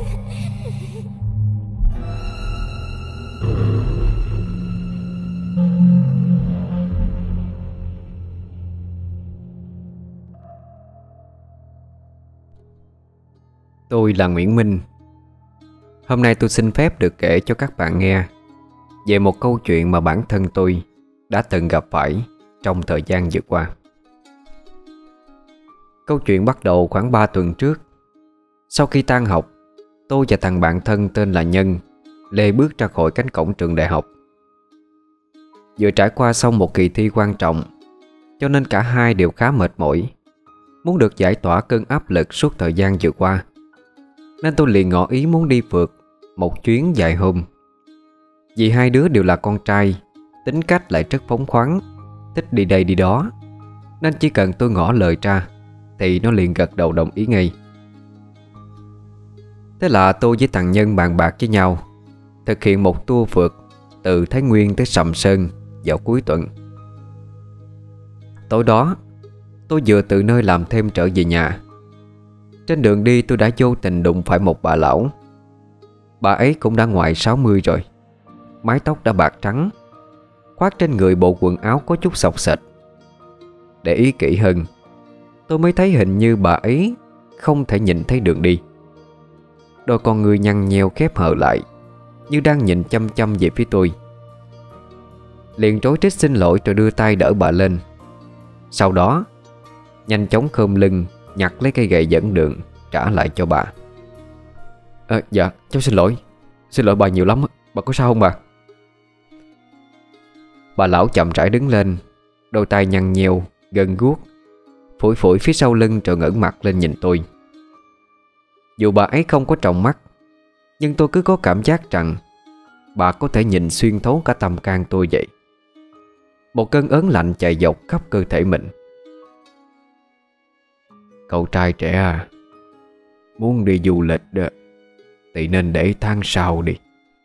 Tôi là Nguyễn Minh. Hôm nay tôi xin phép được kể cho các bạn nghe về một câu chuyện mà bản thân tôi đã từng gặp phải trong thời gian vừa qua. Câu chuyện bắt đầu khoảng 3 tuần trước. Sau khi tan học, tôi và thằng bạn thân tên là Nhân lê bước ra khỏi cánh cổng trường đại học. Vừa trải qua xong một kỳ thi quan trọng, cho nên cả hai đều khá mệt mỏi, muốn được giải tỏa cơn áp lực suốt thời gian vừa qua. Nên tôi liền ngỏ ý muốn đi phượt một chuyến vài hôm. Vì hai đứa đều là con trai, tính cách lại rất phóng khoáng, thích đi đây đi đó, nên chỉ cần tôi ngỏ lời ra thì nó liền gật đầu đồng ý ngay. Thế là tôi với thằng Nhân bàn bạc với nhau thực hiện một tour phượt từ Thái Nguyên tới Sầm Sơn vào cuối tuần. Tối đó tôi vừa từ nơi làm thêm trở về nhà. Trên đường đi tôi đã vô tình đụng phải một bà lão. Bà ấy cũng đã ngoài 60 rồi, mái tóc đã bạc trắng, khoác trên người bộ quần áo có chút xộc xệch. Để ý kỹ hơn, tôi mới thấy hình như bà ấy không thể nhìn thấy đường đi. Đôi con người nhăn nheo khép hờ lại, như đang nhìn chăm chăm về phía tôi. Liền rối rít xin lỗi rồi đưa tay đỡ bà lên. Sau đó nhanh chóng khom lưng nhặt lấy cây gậy dẫn đường trả lại cho bà. Dạ cháu xin lỗi. Xin lỗi bà nhiều lắm. Bà có sao không bà? Bà lão chậm rãi đứng lên, đôi tay nhăn nheo gân guốc, phủi phủi phía sau lưng rồi ngẩng mặt lên nhìn tôi. Dù bà ấy không có tròng mắt, nhưng tôi cứ có cảm giác rằng bà có thể nhìn xuyên thấu cả tâm can tôi vậy. Một cơn ớn lạnh chạy dọc khắp cơ thể mình. Cậu trai trẻ à, muốn đi du lịch đó thì nên để tháng sau đi.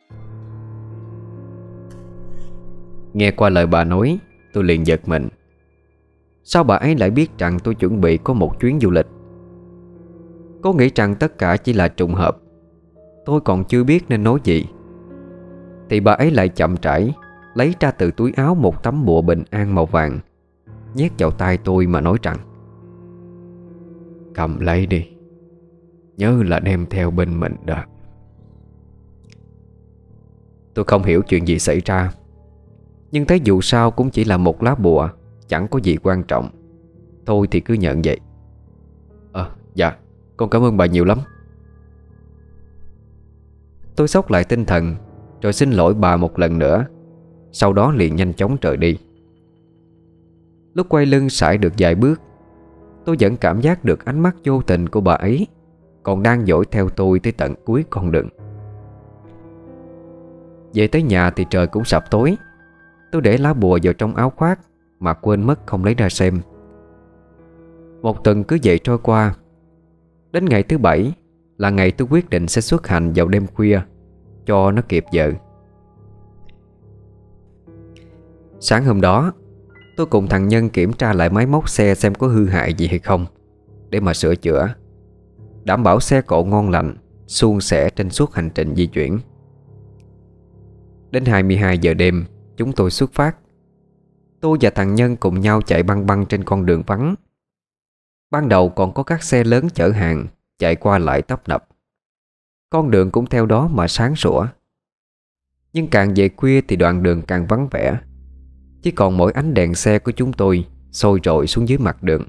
Nghe qua lời bà nói, tôi liền giật mình. Sao bà ấy lại biết rằng tôi chuẩn bị có một chuyến du lịch? Cô nghĩ rằng tất cả chỉ là trùng hợp. Tôi còn chưa biết nên nói gì thì bà ấy lại chậm rãi lấy ra từ túi áo một tấm bùa bình an màu vàng, nhét vào tay tôi mà nói rằng: cầm lấy đi, nhớ là đem theo bên mình đó. Tôi không hiểu chuyện gì xảy ra, nhưng thấy dù sao cũng chỉ là một lá bùa, chẳng có gì quan trọng. Thôi thì cứ nhận vậy. Dạ, con cảm ơn bà nhiều lắm. Tôi xốc lại tinh thần rồi xin lỗi bà một lần nữa, sau đó liền nhanh chóng rời đi. Lúc quay lưng sải được vài bước, tôi vẫn cảm giác được ánh mắt vô tình của bà ấy còn đang dõi theo tôi tới tận cuối con đường. Về tới nhà thì trời cũng sập tối. Tôi để lá bùa vào trong áo khoác mà quên mất không lấy ra xem. Một tuần cứ vậy trôi qua. Đến ngày thứ 7 là ngày tôi quyết định sẽ xuất hành vào đêm khuya cho nó kịp giờ. Sáng hôm đó, tôi cùng thằng Nhân kiểm tra lại máy móc xe xem có hư hại gì hay không, để mà sửa chữa, đảm bảo xe cộ ngon lành, suôn sẻ trên suốt hành trình di chuyển. Đến 22 giờ đêm, chúng tôi xuất phát. Tôi và thằng Nhân cùng nhau chạy băng băng trên con đường vắng. Ban đầu còn có các xe lớn chở hàng chạy qua lại tấp nập. Con đường cũng theo đó mà sáng sủa. Nhưng càng về khuya thì đoạn đường càng vắng vẻ. Chỉ còn mỗi ánh đèn xe của chúng tôi sôi rọi xuống dưới mặt đường.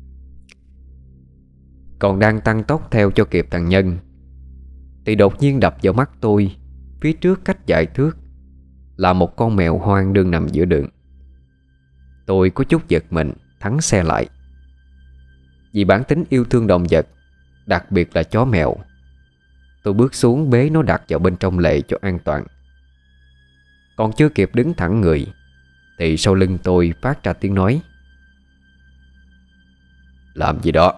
Còn đang tăng tốc theo cho kịp thằng Nhân thì đột nhiên đập vào mắt tôi, phía trước cách vài thước là một con mèo hoang đương nằm giữa đường. Tôi có chút giật mình, thắng xe lại. Vì bản tính yêu thương động vật, đặc biệt là chó mèo, tôi bước xuống bế nó đặt vào bên trong lề cho an toàn. Còn chưa kịp đứng thẳng người thì sau lưng tôi phát ra tiếng nói: làm gì đó?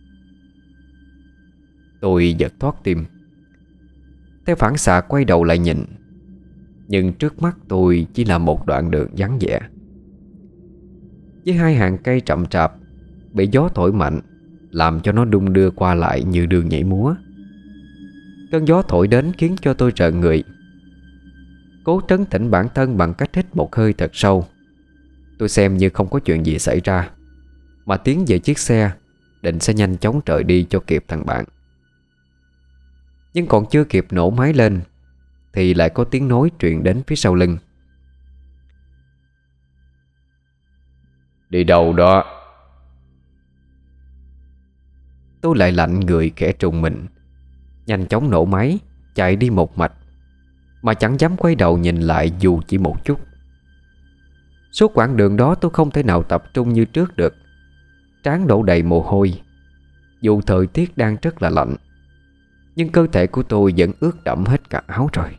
Tôi giật thoát tim. Theo phản xạ quay đầu lại nhìn, nhưng trước mắt tôi chỉ là một đoạn đường vắng vẻ, với hai hàng cây rậm rạp bị gió thổi mạnh làm cho nó đung đưa qua lại như đường nhảy múa. Cơn gió thổi đến khiến cho tôi rợn người. Cố trấn tĩnh bản thân bằng cách hít một hơi thật sâu. Tôi xem như không có chuyện gì xảy ra, mà tiến về chiếc xe, định sẽ nhanh chóng rời đi cho kịp thằng bạn. Nhưng còn chưa kịp nổ máy lên thì lại có tiếng nói truyền đến phía sau lưng. Đi đâu đó? Tôi lại lạnh người khẽ trùng mình, nhanh chóng nổ máy chạy đi một mạch, mà chẳng dám quay đầu nhìn lại dù chỉ một chút. Suốt quãng đường đó tôi không thể nào tập trung như trước được. Trán đổ đầy mồ hôi. Dù thời tiết đang rất là lạnh, nhưng cơ thể của tôi vẫn ướt đẫm hết cả áo rồi.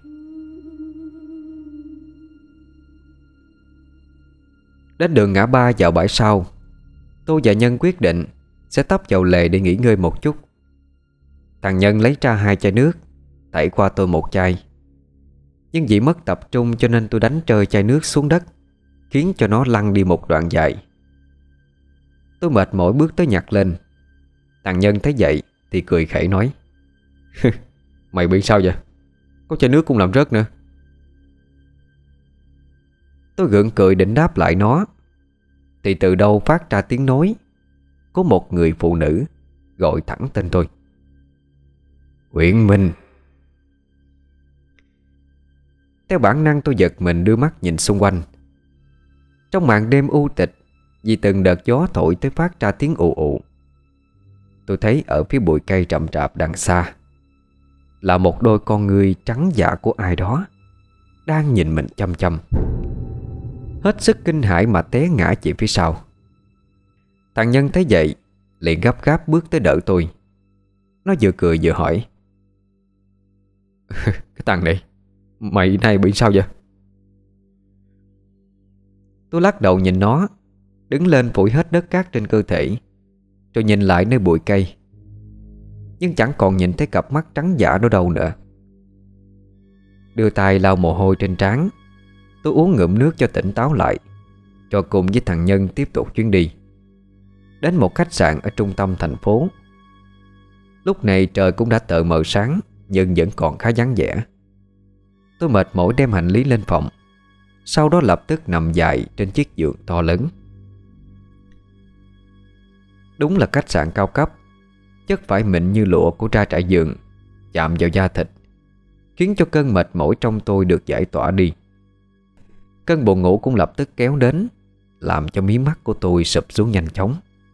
Đến đường ngã ba vào bãi sau, tôi và Nhân quyết định sẽ tấp vào lề để nghỉ ngơi một chút. Thằng Nhân lấy ra 2 chai nước, tẩy qua tôi một chai. Nhưng vì mất tập trung cho nên tôi đánh rơi chai nước xuống đất, khiến cho nó lăn đi một đoạn dài. Tôi mệt mỏi bước tới nhặt lên. Thằng Nhân thấy vậy thì cười khẩy nói: Mày bị sao vậy? Có chai nước cũng làm rớt nữa. Tôi gượng cười định đáp lại nó, thì từ đâu phát ra tiếng nói. Có một người phụ nữ gọi thẳng tên tôi: Uyển Minh. Theo bản năng tôi giật mình đưa mắt nhìn xung quanh. Trong màn đêm u tịch, vì từng đợt gió thổi tới phát ra tiếng ù ù, tôi thấy ở phía bụi cây rậm rạp đằng xa là một đôi con ngươi trắng dạ của ai đó đang nhìn mình chăm chăm. Hết sức kinh hãi mà té ngã về phía sau. Thằng Nhân thấy vậy liền gấp gáp bước tới đỡ tôi. Nó vừa cười vừa hỏi: Cái thằng này, mày nay bị sao vậy? Tôi lắc đầu nhìn nó, đứng lên phủi hết đất cát trên cơ thể, rồi nhìn lại nơi bụi cây. Nhưng chẳng còn nhìn thấy cặp mắt trắng dã đó đâu nữa. Đưa tay lau mồ hôi trên trán, tôi uống ngụm nước cho tỉnh táo lại, rồi cùng với thằng Nhân tiếp tục chuyến đi. Đến một khách sạn ở trung tâm thành phố. Lúc này trời cũng đã tờ mờ sáng, nhưng vẫn còn khá vắng vẻ. Tôi mệt mỏi đem hành lý lên phòng, sau đó lập tức nằm dài trên chiếc giường to lớn. Đúng là khách sạn cao cấp, chất vải mịn như lụa của ra trải giường chạm vào da thịt, khiến cho cơn mệt mỏi trong tôi được giải tỏa đi. Cơn buồn ngủ cũng lập tức kéo đến, làm cho mí mắt của tôi sụp xuống nhanh chóng.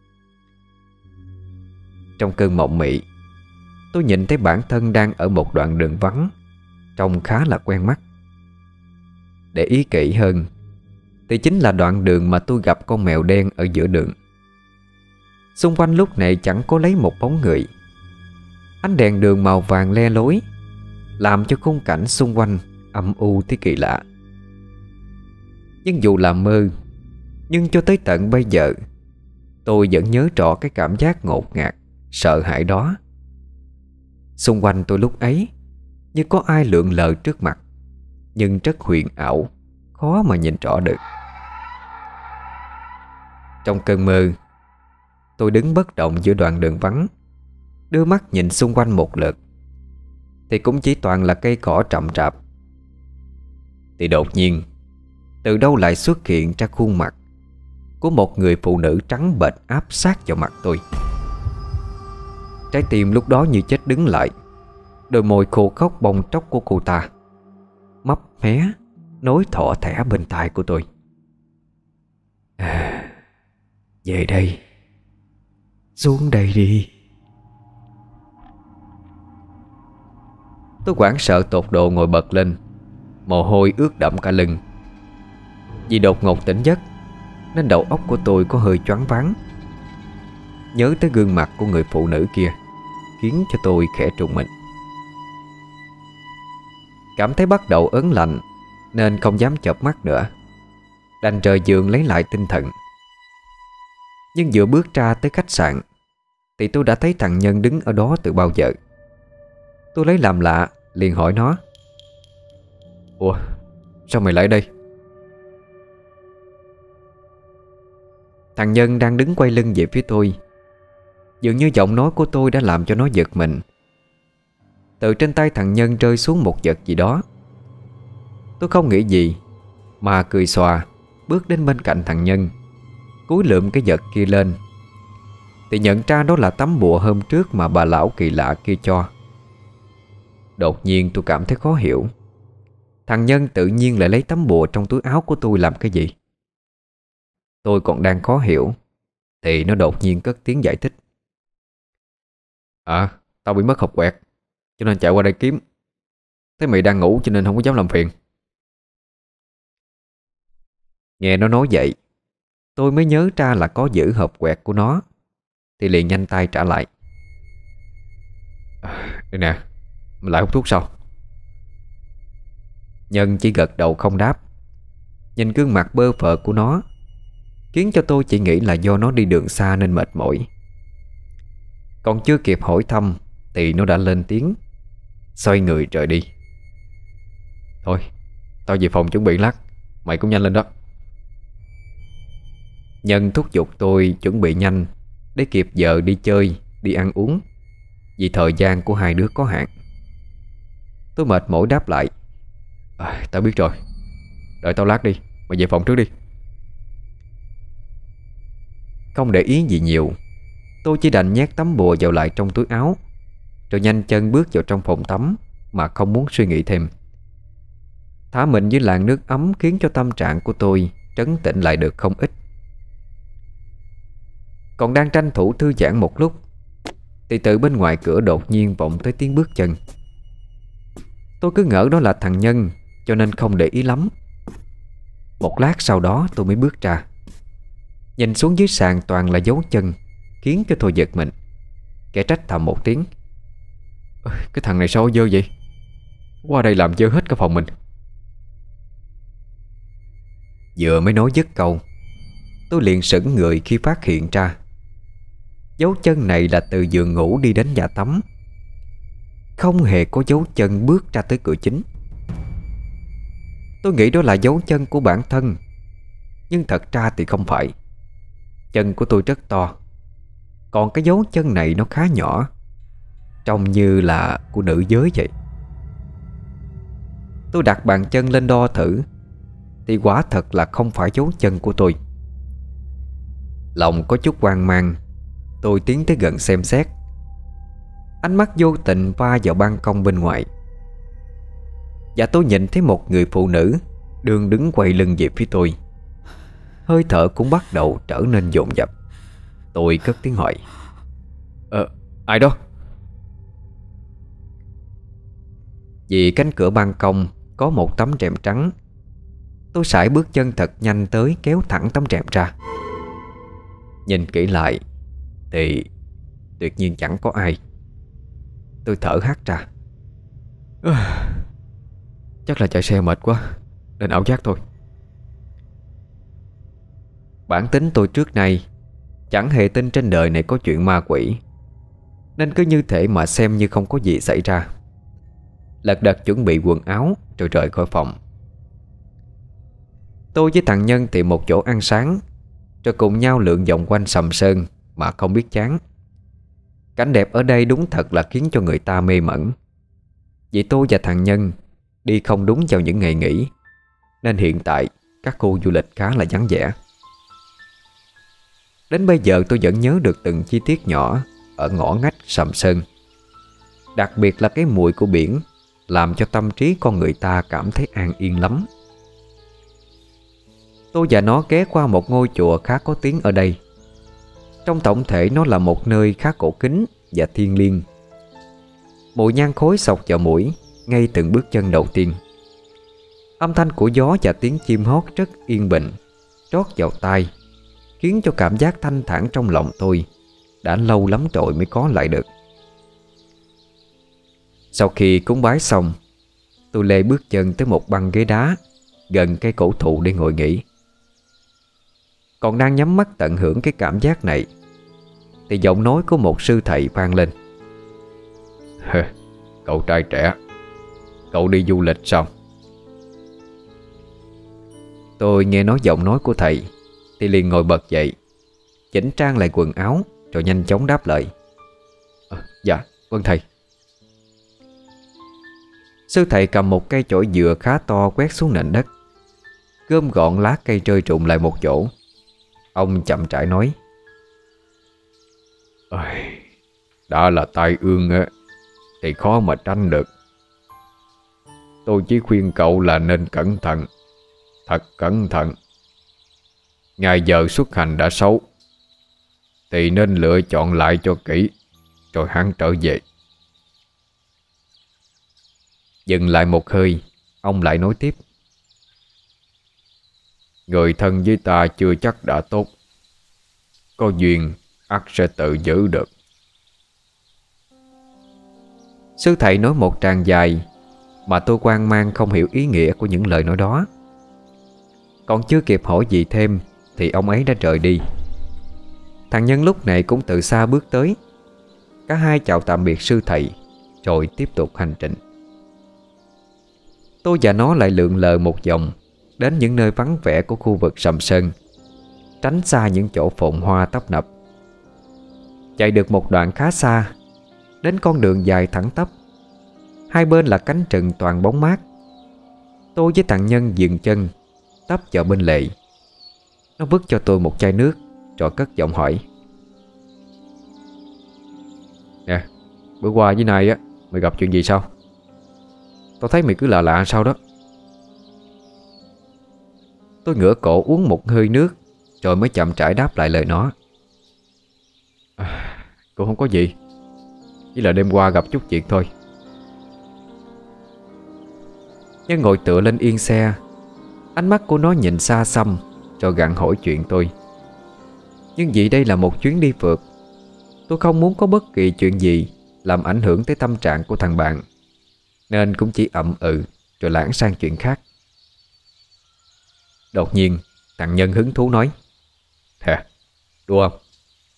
Trong cơn mộng mị, tôi nhìn thấy bản thân đang ở một đoạn đường vắng, trông khá là quen mắt. Để ý kỹ hơn thì chính là đoạn đường mà tôi gặp con mèo đen ở giữa đường. Xung quanh lúc này chẳng có lấy một bóng người. Ánh đèn đường màu vàng le lối làm cho khung cảnh xung quanh âm u tới kỳ lạ. Nhưng dù là mơ, nhưng cho tới tận bây giờ tôi vẫn nhớ rõ cái cảm giác ngột ngạt, sợ hãi đó. Xung quanh tôi lúc ấy như có ai lượn lờ trước mặt, nhưng rất huyền ảo, khó mà nhìn rõ được. Trong cơn mơ, tôi đứng bất động giữa đoạn đường vắng, đưa mắt nhìn xung quanh một lượt thì cũng chỉ toàn là cây cỏ rậm rạp. Thì đột nhiên, từ đâu lại xuất hiện ra khuôn mặt của một người phụ nữ trắng bệch áp sát vào mặt tôi. Trái tim lúc đó như chết đứng lại. Đôi môi khô khốc bong tróc của cô ta mấp mé nói thỏ thẻ bên tai của tôi: Về đây, xuống đây đi. Tôi hoảng sợ tột độ ngồi bật lên, mồ hôi ướt đẫm cả lưng. Vì đột ngột tỉnh giấc nên đầu óc của tôi có hơi choáng váng. Nhớ tới gương mặt của người phụ nữ kia khiến cho tôi khẽ trùng mình. Cảm thấy bắt đầu ớn lạnh nên không dám chợp mắt nữa, đành rời giường lấy lại tinh thần. Nhưng vừa bước ra tới khách sạn thì tôi đã thấy thằng Nhân đứng ở đó từ bao giờ. Tôi lấy làm lạ liền hỏi nó: Ủa, sao mày lại đây? Thằng Nhân đang đứng quay lưng về phía tôi. Dường như giọng nói của tôi đã làm cho nó giật mình. Từ trên tay thằng Nhân rơi xuống một vật gì đó. Tôi không nghĩ gì mà cười xòa bước đến bên cạnh thằng Nhân, cúi lượm cái vật kia lên thì nhận ra đó là tấm bùa hôm trước mà bà lão kỳ lạ kia cho. Đột nhiên tôi cảm thấy khó hiểu. Thằng Nhân tự nhiên lại lấy tấm bùa trong túi áo của tôi làm cái gì? Tôi còn đang khó hiểu thì nó đột nhiên cất tiếng giải thích. Tao bị mất hộp quẹt cho nên chạy qua đây kiếm. Thấy mày đang ngủ cho nên không có dám làm phiền. Nghe nó nói vậy, tôi mới nhớ ra là có giữ hộp quẹt của nó, thì liền nhanh tay trả lại. Đây nè, mày lại hút thuốc sao? Nhân chỉ gật đầu không đáp. Nhìn gương mặt bơ phờ của nó khiến cho tôi chỉ nghĩ là do nó đi đường xa nên mệt mỏi. Còn chưa kịp hỏi thăm thì nó đã lên tiếng, xoay người rời đi. Thôi, tao về phòng chuẩn bị lát, mày cũng nhanh lên đó. Nhân thúc giục tôi chuẩn bị nhanh để kịp giờ đi chơi, đi ăn uống, vì thời gian của hai đứa có hạn. Tôi mệt mỏi đáp lại. Tao biết rồi, đợi tao lát đi, mày về phòng trước đi. Không để ý gì nhiều, tôi chỉ đành nhét tấm bùa vào lại trong túi áo, rồi nhanh chân bước vào trong phòng tắm mà không muốn suy nghĩ thêm. Thả mình dưới làn nước ấm khiến cho tâm trạng của tôi trấn tĩnh lại được không ít. Còn đang tranh thủ thư giãn một lúc thì từ bên ngoài cửa đột nhiên vọng tới tiếng bước chân. Tôi cứ ngỡ đó là thằng Nhân cho nên không để ý lắm. Một lát sau đó tôi mới bước ra. Nhìn xuống dưới sàn toàn là dấu chân khiến cho tôi giật mình, kẻ trách thầm một tiếng. Cái thằng này sao dơ vậy? Qua đây làm dơ hết cả phòng mình. Vừa mới nói dứt câu, tôi liền sững người khi phát hiện ra dấu chân này là từ giường ngủ đi đến nhà tắm, không hề có dấu chân bước ra tới cửa chính. Tôi nghĩ đó là dấu chân của bản thân, nhưng thật ra thì không phải. Chân của tôi rất to, còn cái dấu chân này nó khá nhỏ, trông như là của nữ giới vậy. Tôi đặt bàn chân lên đo thử thì quả thật là không phải dấu chân của tôi. Lòng có chút hoang mang, tôi tiến tới gần xem xét. Ánh mắt vô tình va vào ban công bên ngoài, và tôi nhìn thấy một người phụ nữ đang đứng quay lưng về phía tôi. Hơi thở cũng bắt đầu trở nên dồn dập. Tôi cất tiếng hỏi. Ai đó? Vì cánh cửa ban công có một tấm rèm trắng, tôi sải bước chân thật nhanh tới kéo thẳng tấm rèm ra. Nhìn kỹ lại thì tuyệt nhiên chẳng có ai. Tôi thở hắt ra. Chắc là chạy xe mệt quá nên ảo giác thôi. Bản tính tôi trước nay chẳng hề tin trên đời này có chuyện ma quỷ, nên cứ như thể mà xem như không có gì xảy ra. Lật đật chuẩn bị quần áo rồi rời khỏi phòng. Tôi với thằng Nhân tìm một chỗ ăn sáng, rồi cùng nhau lượn vòng quanh Sầm Sơn mà không biết chán. Cảnh đẹp ở đây đúng thật là khiến cho người ta mê mẩn. Vì tôi và thằng Nhân đi không đúng vào những ngày nghỉ, nên hiện tại các khu du lịch khá là vắng vẻ. Đến bây giờ tôi vẫn nhớ được từng chi tiết nhỏ ở ngõ ngách Sầm Sơn. Đặc biệt là cái mùi của biển làm cho tâm trí con người ta cảm thấy an yên lắm. Tôi và nó ghé qua một ngôi chùa khá có tiếng ở đây. Trong tổng thể nó là một nơi khá cổ kính và thiêng liêng. Mùi nhang khói xộc vào mũi ngay từng bước chân đầu tiên. Âm thanh của gió và tiếng chim hót rất yên bình trót vào tai, khiến cho cảm giác thanh thản trong lòng tôi đã lâu lắm rồi mới có lại được. Sau khi cúng bái xong, tôi lê bước chân tới một băng ghế đá gần cây cổ thụ để ngồi nghỉ. Còn đang nhắm mắt tận hưởng cái cảm giác này thì giọng nói của một sư thầy vang lên. Cậu trai trẻ, cậu đi du lịch sao? Tôi nghe nói giọng nói của thầy thì liền ngồi bật dậy, chỉnh trang lại quần áo rồi nhanh chóng đáp lời. Dạ, vâng thầy. Sư thầy cầm một cây chổi dừa khá to quét xuống nền đất, gom gọn lá cây rơi rụng lại một chỗ. Ông chậm rãi nói: đã là tai ương á, thì khó mà tránh được. Tôi chỉ khuyên cậu là nên cẩn thận, thật cẩn thận. Ngày giờ xuất hành đã xấu, thì nên lựa chọn lại cho kỹ, rồi hắn trở về. Dừng lại một hơi, ông lại nói tiếp: người thân với ta chưa chắc đã tốt, có duyên ắt sẽ tự giữ được. Sư thầy nói một tràng dài mà tôi hoang mang không hiểu ý nghĩa của những lời nói đó. Còn chưa kịp hỏi gì thêm thì ông ấy đã rời đi. Thằng Nhân lúc này cũng từ xa bước tới. Cả hai chào tạm biệt sư thầy, rồi tiếp tục hành trình. Tôi và nó lại lượn lờ một vòng, đến những nơi vắng vẻ của khu vực Sầm Sơn, tránh xa những chỗ phồn hoa tấp nập. Chạy được một đoạn khá xa, đến con đường dài thẳng tắp, hai bên là cánh rừng toàn bóng mát. Tôi với thằng Nhân dừng chân, tấp vào bên lề. Nó vứt cho tôi một chai nước, rồi cất giọng hỏi: nè, bữa qua với nay á, mày gặp chuyện gì sao? Tao thấy mày cứ lạ lạ sao đó. Tôi ngửa cổ uống một hơi nước, rồi mới chậm rãi đáp lại lời nó: cũng không có gì, chỉ là đêm qua gặp chút việc thôi. Nhân ngồi tựa lên yên xe, ánh mắt của nó nhìn xa xăm, rồi gặng hỏi chuyện tôi. Nhưng vì đây là một chuyến đi phượt, tôi không muốn có bất kỳ chuyện gì làm ảnh hưởng tới tâm trạng của thằng bạn, nên cũng chỉ ậm rồi lảng sang chuyện khác. Đột nhiên thằng Nhân hứng thú nói: hả, đùa không?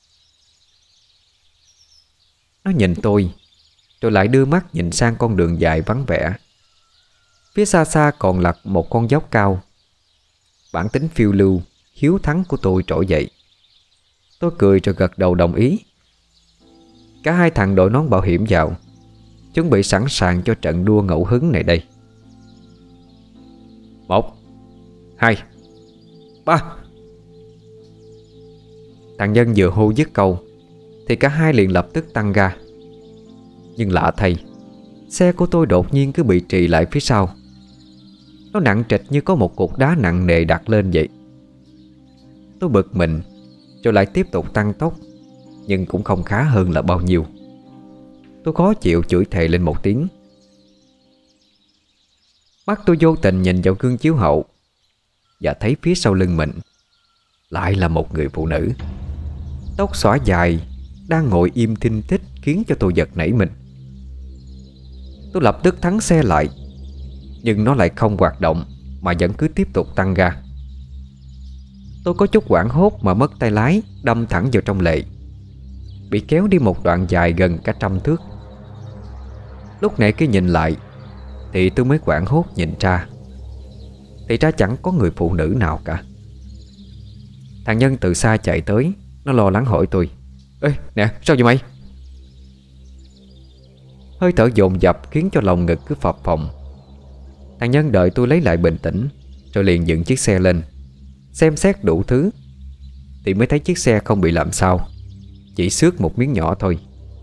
Nó nhìn tôi, rồi lại đưa mắt nhìn sang con đường dài vắng vẻ. Phía xa xa còn là một con dốc cao. Bản tính phiêu lưu, hiếu thắng của tôi trỗi dậy. Tôi cười rồi gật đầu đồng ý. Cả hai thằng đội nón bảo hiểm vào, chuẩn bị sẵn sàng cho trận đua ngẫu hứng này đây. 1, 2, 3. Thằng Nhân vừa hô dứt câu thì cả hai liền lập tức tăng ga. Nhưng lạ thay, xe của tôi đột nhiên cứ bị trì lại phía sau. Nó nặng trịch như có một cục đá nặng nề đặt lên vậy. Tôi bực mình, rồi lại tiếp tục tăng tốc, nhưng cũng không khá hơn là bao nhiêu. Tôi khó chịu chửi thề lên một tiếng. Mắt tôi vô tình nhìn vào gương chiếu hậu, và thấy phía sau lưng mình lại là một người phụ nữ, tóc xõa dài, đang ngồi im thinh thích, khiến cho tôi giật nảy mình. Tôi lập tức thắng xe lại, nhưng nó lại không hoạt động, mà vẫn cứ tiếp tục tăng ga. Tôi có chút hoảng hốt mà mất tay lái, đâm thẳng vào trong lề, bị kéo đi một đoạn dài gần cả 100 thước. Lúc này khi nhìn lại thì tôi mới hoảng hốt nhìn ra, thì ra chẳng có người phụ nữ nào cả. Thằng Nhân từ xa chạy tới, nó lo lắng hỏi tôi: ê nè, sao vậy mày? Hơi thở dồn dập khiến cho lòng ngực cứ phập phồng. Thằng Nhân đợi tôi lấy lại bình tĩnh, rồi liền dựng chiếc xe lên, xem xét đủ thứ, thì mới thấy chiếc xe không bị làm sao, chỉ xước một miếng nhỏ thôi.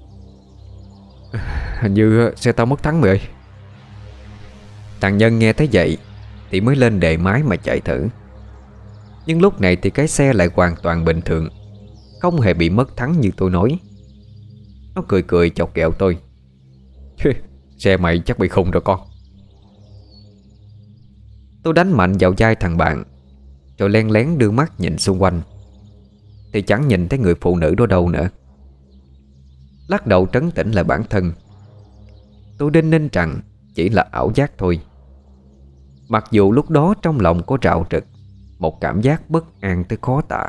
Hình như xe tao mất thắng mày ơi. Thằng Nhân nghe thấy vậy thì mới lên đề máy mà chạy thử. Nhưng lúc này thì cái xe lại hoàn toàn bình thường, không hề bị mất thắng như tôi nói. Nó cười cười chọc ghẹo tôi: xe mày chắc bị khùng rồi con. Tôi đánh mạnh vào vai thằng bạn, rồi len lén đưa mắt nhìn xung quanh, thì chẳng nhìn thấy người phụ nữ đó đâu nữa. Lắc đầu trấn tĩnh lại bản thân. Tôi đinh ninh rằng chỉ là ảo giác thôi, mặc dù lúc đó trong lòng có rạo rực một cảm giác bất an tới khó tả.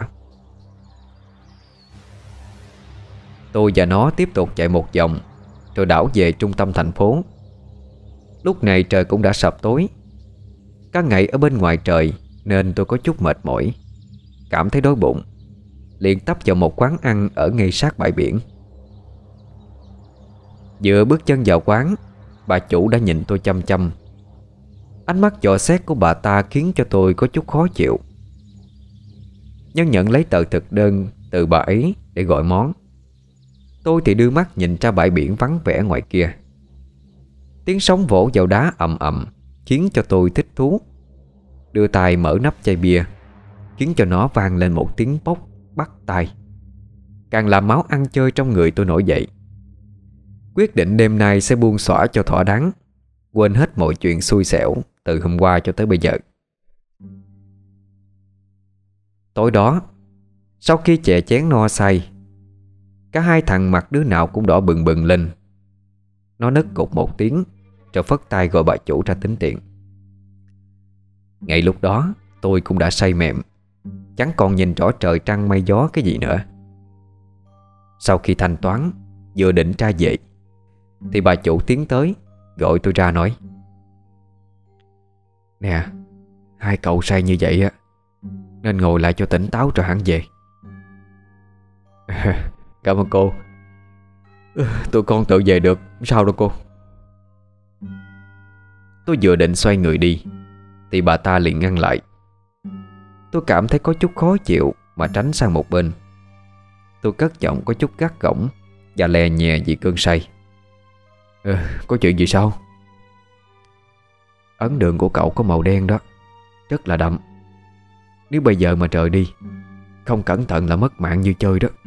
Tôi và nó tiếp tục chạy một vòng, rồi đảo về trung tâm thành phố. Lúc này trời cũng đã sập tối. Cả ngày ở bên ngoài trời nên tôi có chút mệt mỏi, cảm thấy đói bụng, liền tấp vào một quán ăn ở ngay sát bãi biển. Vừa bước chân vào quán bà chủ đã nhìn tôi chăm chăm. Ánh mắt dò xét của bà ta khiến cho tôi có chút khó chịu. Nhân nhận lấy tờ thực đơn từ bà ấy để gọi món. Tôi thì đưa mắt nhìn ra bãi biển vắng vẻ ngoài kia. Tiếng sóng vỗ vào đá ầm ầm khiến cho tôi thích thú. Đưa tay mở nắp chai bia, khiến cho nó vang lên một tiếng bốc bắt tai, càng làm máu ăn chơi trong người tôi nổi dậy. Quyết định đêm nay sẽ buông xõa cho thỏa đáng, quên hết mọi chuyện xui xẻo từ hôm qua cho tới bây giờ. Tối đó, sau khi chè chén no say, cả hai thằng mặt đứa nào cũng đỏ bừng bừng lên. Nó nức cục một tiếng rồi phất tay gọi bà chủ ra tính tiền. Ngay lúc đó tôi cũng đã say mềm, chẳng còn nhìn rõ trời trăng mây gió cái gì nữa. Sau khi thanh toán, vừa định ra về thì bà chủ tiến tới gọi tôi ra nói: "Nè, hai cậu say như vậy á, nên ngồi lại cho tỉnh táo rồi hẳn về." "Cảm ơn cô. Tụi con tự về được, sao đâu cô." Tôi vừa định xoay người đi thì bà ta liền ngăn lại. Tôi cảm thấy có chút khó chịu mà tránh sang một bên. Tôi cất giọng có chút gắt gỏng và lè nhẹ vì cơn say: "Có chuyện gì sao?" "Ấn đường của cậu có màu đen đó, rất là đậm. Nếu bây giờ mà rời đi, không cẩn thận là mất mạng như chơi đó."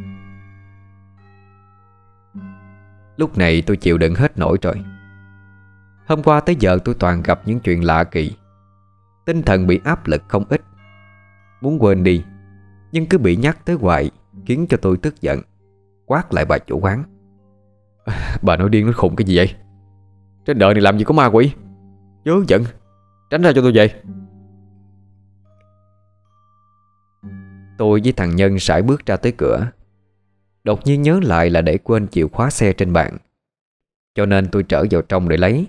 Lúc này tôi chịu đựng hết nổi rồi. Hôm qua tới giờ tôi toàn gặp những chuyện lạ kỳ. Tinh thần bị áp lực không ít. Muốn quên đi, nhưng cứ bị nhắc tới hoài, khiến cho tôi tức giận, quát lại bà chủ quán: "Bà nói điên nói khùng cái gì vậy? Trên đời này làm gì có ma quỷ? Chớ giận, tránh ra cho tôi về." Tôi với thằng Nhân sải bước ra tới cửa. Đột nhiên nhớ lại là để quên chìa khóa xe trên bàn, cho nên tôi trở vào trong để lấy.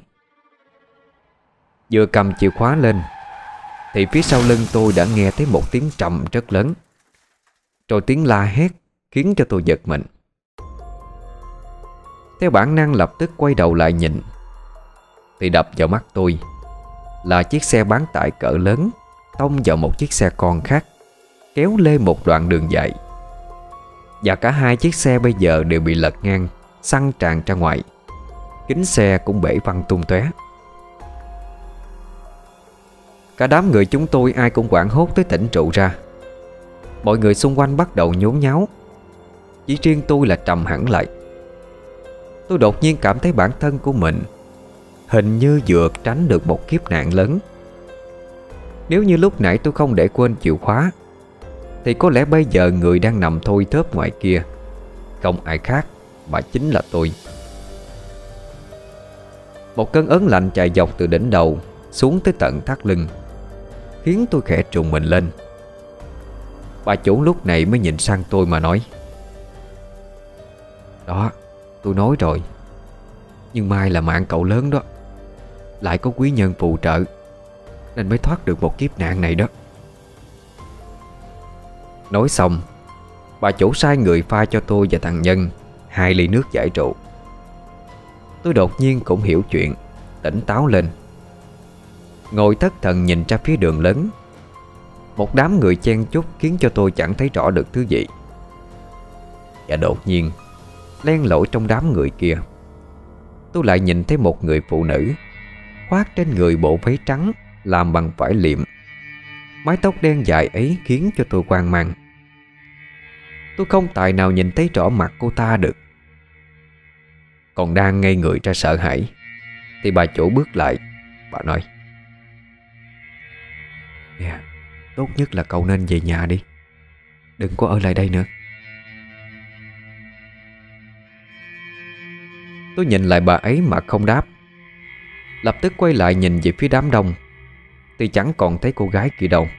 Vừa cầm chìa khóa lên thì phía sau lưng tôi đã nghe thấy một tiếng trầm rất lớn, rồi tiếng la hét khiến cho tôi giật mình. Theo bản năng lập tức quay đầu lại nhìn, thì đập vào mắt tôi là chiếc xe bán tải cỡ lớn tông vào một chiếc xe con khác, kéo lê một đoạn đường dài. Và cả hai chiếc xe bây giờ đều bị lật ngang, xăng tràn ra ngoài. Kính xe cũng bể văng tung tóe. Cả đám người chúng tôi ai cũng hoảng hốt tới tỉnh rượu ra. Mọi người xung quanh bắt đầu nhốn nháo, chỉ riêng tôi là trầm hẳn lại. Tôi đột nhiên cảm thấy bản thân của mình hình như vừa tránh được một kiếp nạn lớn. Nếu như lúc nãy tôi không để quên chìa khóa, thì có lẽ bây giờ người đang nằm thôi thóp ngoài kia không ai khác mà chính là tôi. Một cơn ớn lạnh chạy dọc từ đỉnh đầu xuống tới tận thắt lưng, khiến tôi khẽ trùng mình lên. Bà chủ lúc này mới nhìn sang tôi mà nói: "Đó, tôi nói rồi. Nhưng may là mạng cậu lớn đó, lại có quý nhân phù trợ, nên mới thoát được một kiếp nạn này đó." Nói xong, bà chủ sai người pha cho tôi và thằng Nhân 2 ly nước giải rượu. Tôi đột nhiên cũng hiểu chuyện, tỉnh táo lên. Ngồi thất thần nhìn ra phía đường lớn. Một đám người chen chúc khiến cho tôi chẳng thấy rõ được thứ gì. Và đột nhiên, len lỏi trong đám người kia, tôi lại nhìn thấy một người phụ nữ khoác trên người bộ váy trắng làm bằng vải liệm. Mái tóc đen dài ấy khiến cho tôi hoang mang. Tôi không tài nào nhìn thấy rõ mặt cô ta được. Còn đang ngây người ra sợ hãi thì bà chủ bước lại. Bà nói: "Nè, tốt nhất là cậu nên về nhà đi, đừng có ở lại đây nữa." Tôi nhìn lại bà ấy mà không đáp. Lập tức quay lại nhìn về phía đám đông thì chẳng còn thấy cô gái kia đâu.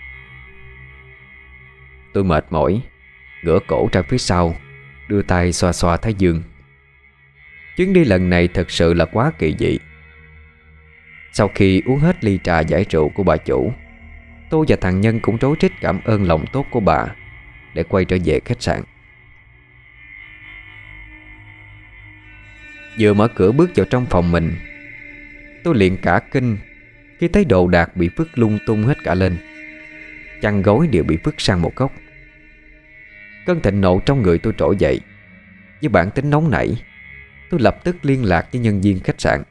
Tôi mệt mỏi, ngửa cổ ra phía sau, đưa tay xoa xoa thái dương. Chuyến đi lần này thật sự là quá kỳ dị. Sau khi uống hết ly trà giải rượu của bà chủ, tôi và thằng Nhân cũng rối rít cảm ơn lòng tốt của bà để quay trở về khách sạn. Vừa mở cửa bước vào trong phòng mình Tôi liền cả kinh khi thấy đồ đạc bị vứt lung tung hết cả lên. Chăn gối đều bị vứt sang một góc. Cơn thịnh nộ trong người tôi trỗi dậy. Với bản tính nóng nảy, tôi lập tức liên lạc với nhân viên khách sạn.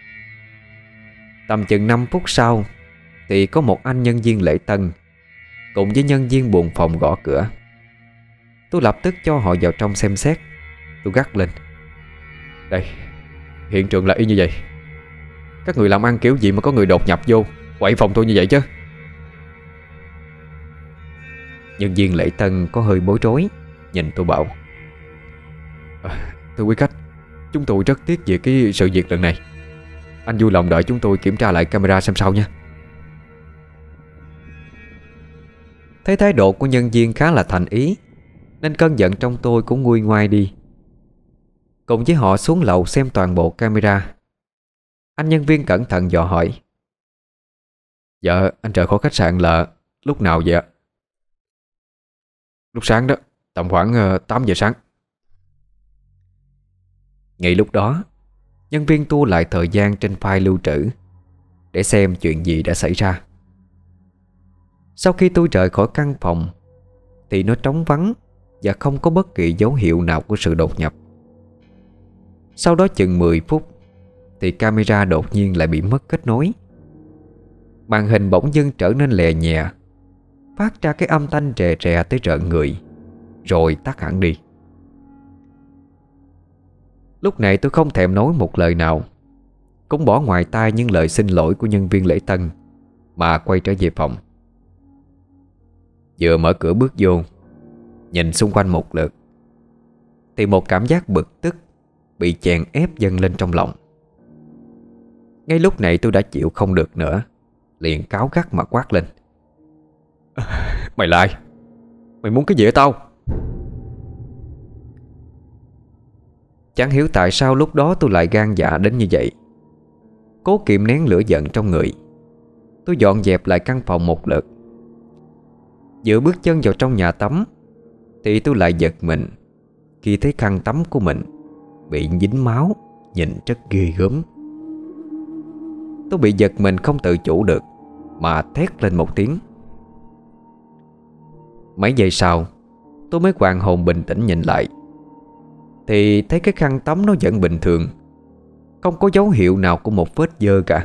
Tầm chừng 5 phút sau thì có một anh nhân viên lễ tân cùng với nhân viên buồng phòng gõ cửa. Tôi lập tức cho họ vào trong xem xét. Tôi gắt lên: "Đây, hiện trường là y như vậy. Các người làm ăn kiểu gì mà có người đột nhập vô quậy phòng tôi như vậy chứ?" Nhân viên lễ tân có hơi bối rối, nhìn tôi bảo: "Thưa quý khách, chúng tôi rất tiếc về cái sự việc lần này. Anh vui lòng đợi chúng tôi kiểm tra lại camera xem sao nha." Thấy thái độ của nhân viên khá là thành ý, nên cơn giận trong tôi cũng nguôi ngoai đi. Cùng với họ xuống lầu xem toàn bộ camera. Anh nhân viên cẩn thận dò hỏi: "Dạ, anh rời khỏi khách sạn là lúc nào vậy ạ?" "Lúc sáng đó, tầm khoảng 8 giờ sáng." Ngay lúc đó, nhân viên tua lại thời gian trên file lưu trữ để xem chuyện gì đã xảy ra. Sau khi tôi rời khỏi căn phòng thì nó trống vắng và không có bất kỳ dấu hiệu nào của sự đột nhập. Sau đó chừng 10 phút thì camera đột nhiên lại bị mất kết nối. Màn hình bỗng dưng trở nên lè nhẹ, phát ra cái âm thanh rè rè tới rợn người, rồi tắt hẳn đi. Lúc này tôi không thèm nói một lời nào, cũng bỏ ngoài tai những lời xin lỗi của nhân viên lễ tân mà quay trở về phòng. Vừa mở cửa bước vô, nhìn xung quanh một lượt thì một cảm giác bực tức bị chèn ép dâng lên trong lòng. Ngay lúc này tôi đã chịu không được nữa, liền cáu gắt mà quát lên: "Mày là ai? Mày muốn cái gì ở tao?" Chẳng hiểu tại sao lúc đó tôi lại gan dạ đến như vậy. Cố kiềm nén lửa giận trong người, tôi dọn dẹp lại căn phòng một lượt. Vừa bước chân vào trong nhà tắm thì tôi lại giật mình khi thấy khăn tắm của mình bị dính máu, nhìn rất ghê gớm. Tôi bị giật mình không tự chủ được mà thét lên một tiếng. Mấy giây sau, tôi mới hoàn hồn bình tĩnh nhìn lại thì thấy cái khăn tắm nó vẫn bình thường, không có dấu hiệu nào của một vết dơ cả.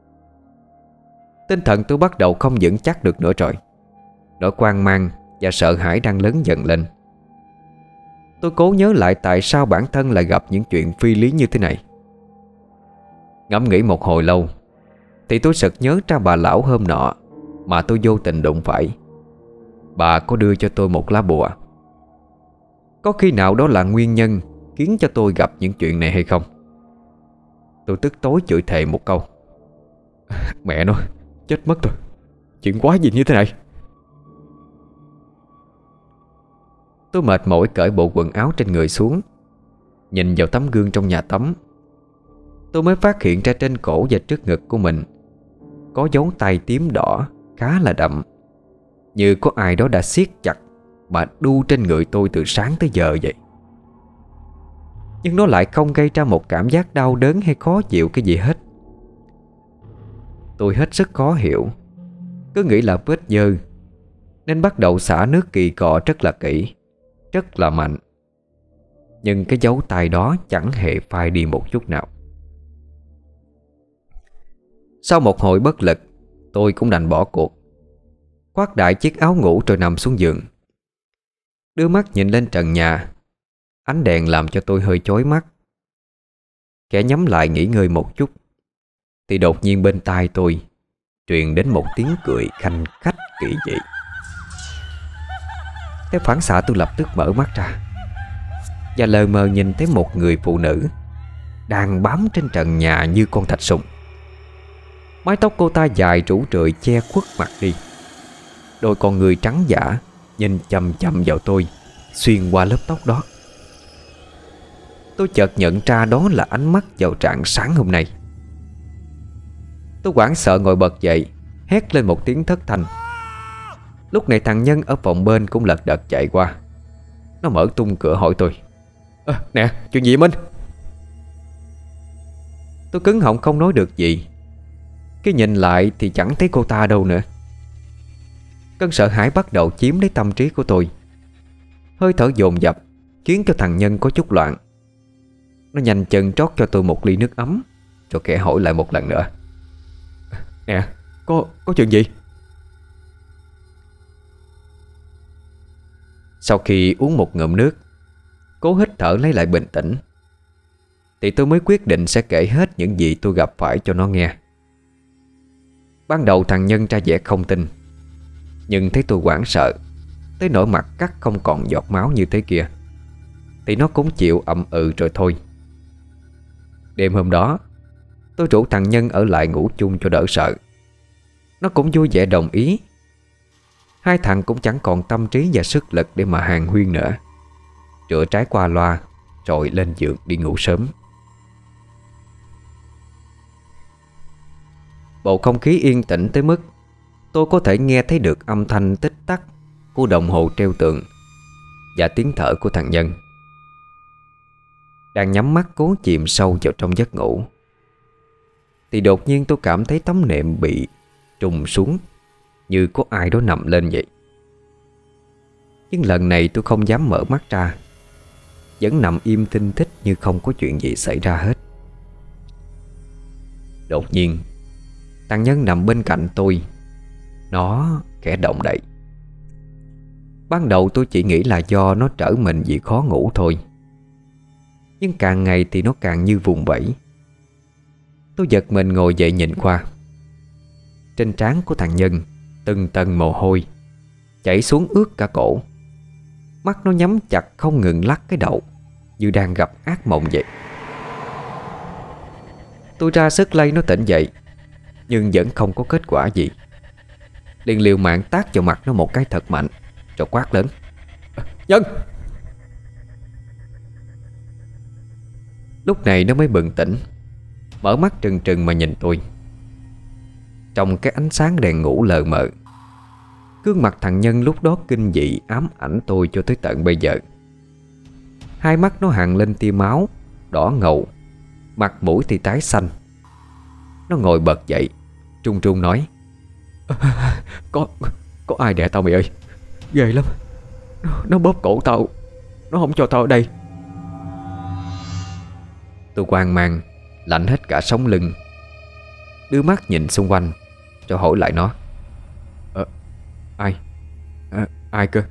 Tinh thần tôi bắt đầu không vững chắc được nữa rồi. Nỗi hoang mang và sợ hãi đang lớn dần lên. Tôi cố nhớ lại tại sao bản thân lại gặp những chuyện phi lý như thế này. Ngẫm nghĩ một hồi lâu thì tôi sực nhớ ra bà lão hôm nọ mà tôi vô tình đụng phải. Bà có đưa cho tôi một lá bùa. Có khi nào đó là nguyên nhân khiến cho tôi gặp những chuyện này hay không? Tôi tức tối chửi thề một câu: "Mẹ nó, chết mất rồi. Chuyện quá gì như thế này?" Tôi mệt mỏi cởi bộ quần áo trên người xuống, nhìn vào tấm gương trong nhà tắm. Tôi mới phát hiện ra trên cổ và trước ngực của mình có dấu tay tím đỏ khá là đậm, như có ai đó đã siết chặt mà đu trên người tôi từ sáng tới giờ vậy. Nhưng nó lại không gây ra một cảm giác đau đớn hay khó chịu cái gì hết. Tôi hết sức khó hiểu, cứ nghĩ là vết dơ nên bắt đầu xả nước kỳ cọ rất là kỹ, rất là mạnh. Nhưng cái dấu tay đó chẳng hề phai đi một chút nào. Sau một hồi bất lực, tôi cũng đành bỏ cuộc, khoác đại chiếc áo ngủ rồi nằm xuống giường. Đưa mắt nhìn lên trần nhà, ánh đèn làm cho tôi hơi chói mắt. Kẻ nhắm lại nghỉ ngơi một chút thì đột nhiên bên tai tôi truyền đến một tiếng cười khanh khách kỳ dị. Theo phản xạ tôi lập tức mở mắt ra và lờ mờ nhìn thấy một người phụ nữ đang bám trên trần nhà như con thạch sùng. Mái tóc cô ta dài rủ rượi che khuất mặt đi. Đôi con người trắng dã nhìn chằm chằm vào tôi xuyên qua lớp tóc đó. Tôi chợt nhận ra đó là ánh mắt vào rạng sáng hôm nay. Tôi hoảng sợ ngồi bật dậy, hét lên một tiếng thất thanh. Lúc này thằng Nhân ở phòng bên cũng lật đật chạy qua. Nó mở tung cửa hỏi tôi: "Nè, chuyện gì Minh?" Tôi cứng họng không nói được gì, Cái nhìn lại thì chẳng thấy cô ta đâu nữa. Cơn sợ hãi bắt đầu chiếm lấy tâm trí của tôi. Hơi thở dồn dập khiến cho thằng Nhân có chút loạn. Nó nhanh chân trót cho tôi một ly nước ấm, rồi kẻ hỏi lại một lần nữa. Nè, có chuyện gì? Sau khi uống một ngụm nước, cố hít thở lấy lại bình tĩnh, thì tôi mới quyết định sẽ kể hết những gì tôi gặp phải cho nó nghe. Ban đầu thằng Nhân ra vẻ không tin, nhưng thấy tôi hoảng sợ tới nỗi mặt cắt không còn giọt máu như thế kia, thì nó cũng chịu ậm ừ rồi thôi. Đêm hôm đó, tôi rủ thằng Nhân ở lại ngủ chung cho đỡ sợ. Nó cũng vui vẻ đồng ý. Hai thằng cũng chẳng còn tâm trí và sức lực để mà hàn huyên nữa. Rửa trái qua loa rồi lên giường đi ngủ sớm. Bầu không khí yên tĩnh tới mức tôi có thể nghe thấy được âm thanh tích tắc của đồng hồ treo tường và tiếng thở của thằng Nhân. Đang nhắm mắt cố chìm sâu vào trong giấc ngủ, thì đột nhiên tôi cảm thấy tấm nệm bị trùng xuống, như có ai đó nằm lên vậy. Nhưng lần này tôi không dám mở mắt ra, vẫn nằm im thinh thích như không có chuyện gì xảy ra hết. Đột nhiên, thằng Nhân nằm bên cạnh tôi, nó khẽ động đậy. Ban đầu tôi chỉ nghĩ là do nó trở mình vì khó ngủ thôi, nhưng càng ngày thì nó càng như vùng vẫy. Tôi giật mình ngồi dậy nhìn qua. Trên trán của thằng Nhân từng tầng mồ hôi chảy xuống ướt cả cổ. Mắt nó nhắm chặt không ngừng lắc cái đầu, như đang gặp ác mộng vậy. Tôi ra sức lay nó tỉnh dậy, nhưng vẫn không có kết quả gì. Liền liều mạng tát vào mặt nó một cái thật mạnh, rồi quát lớn: Nhân! Lúc này nó mới bừng tỉnh, mở mắt trừng trừng mà nhìn tôi. Trong cái ánh sáng đèn ngủ lờ mờ, gương mặt thằng Nhân lúc đó kinh dị ám ảnh tôi cho tới tận bây giờ. Hai mắt nó hằn lên tia máu đỏ ngầu, mặt mũi thì tái xanh. Nó ngồi bật dậy, trung trung nói: Có ai đè tao mày ơi, ghê lắm. Nó bóp cổ tao, nó không cho tao ở đây. Tôi hoang mang, lạnh hết cả sống lưng, đưa mắt nhìn xung quanh rồi hỏi lại nó: Ai? Ai cơ?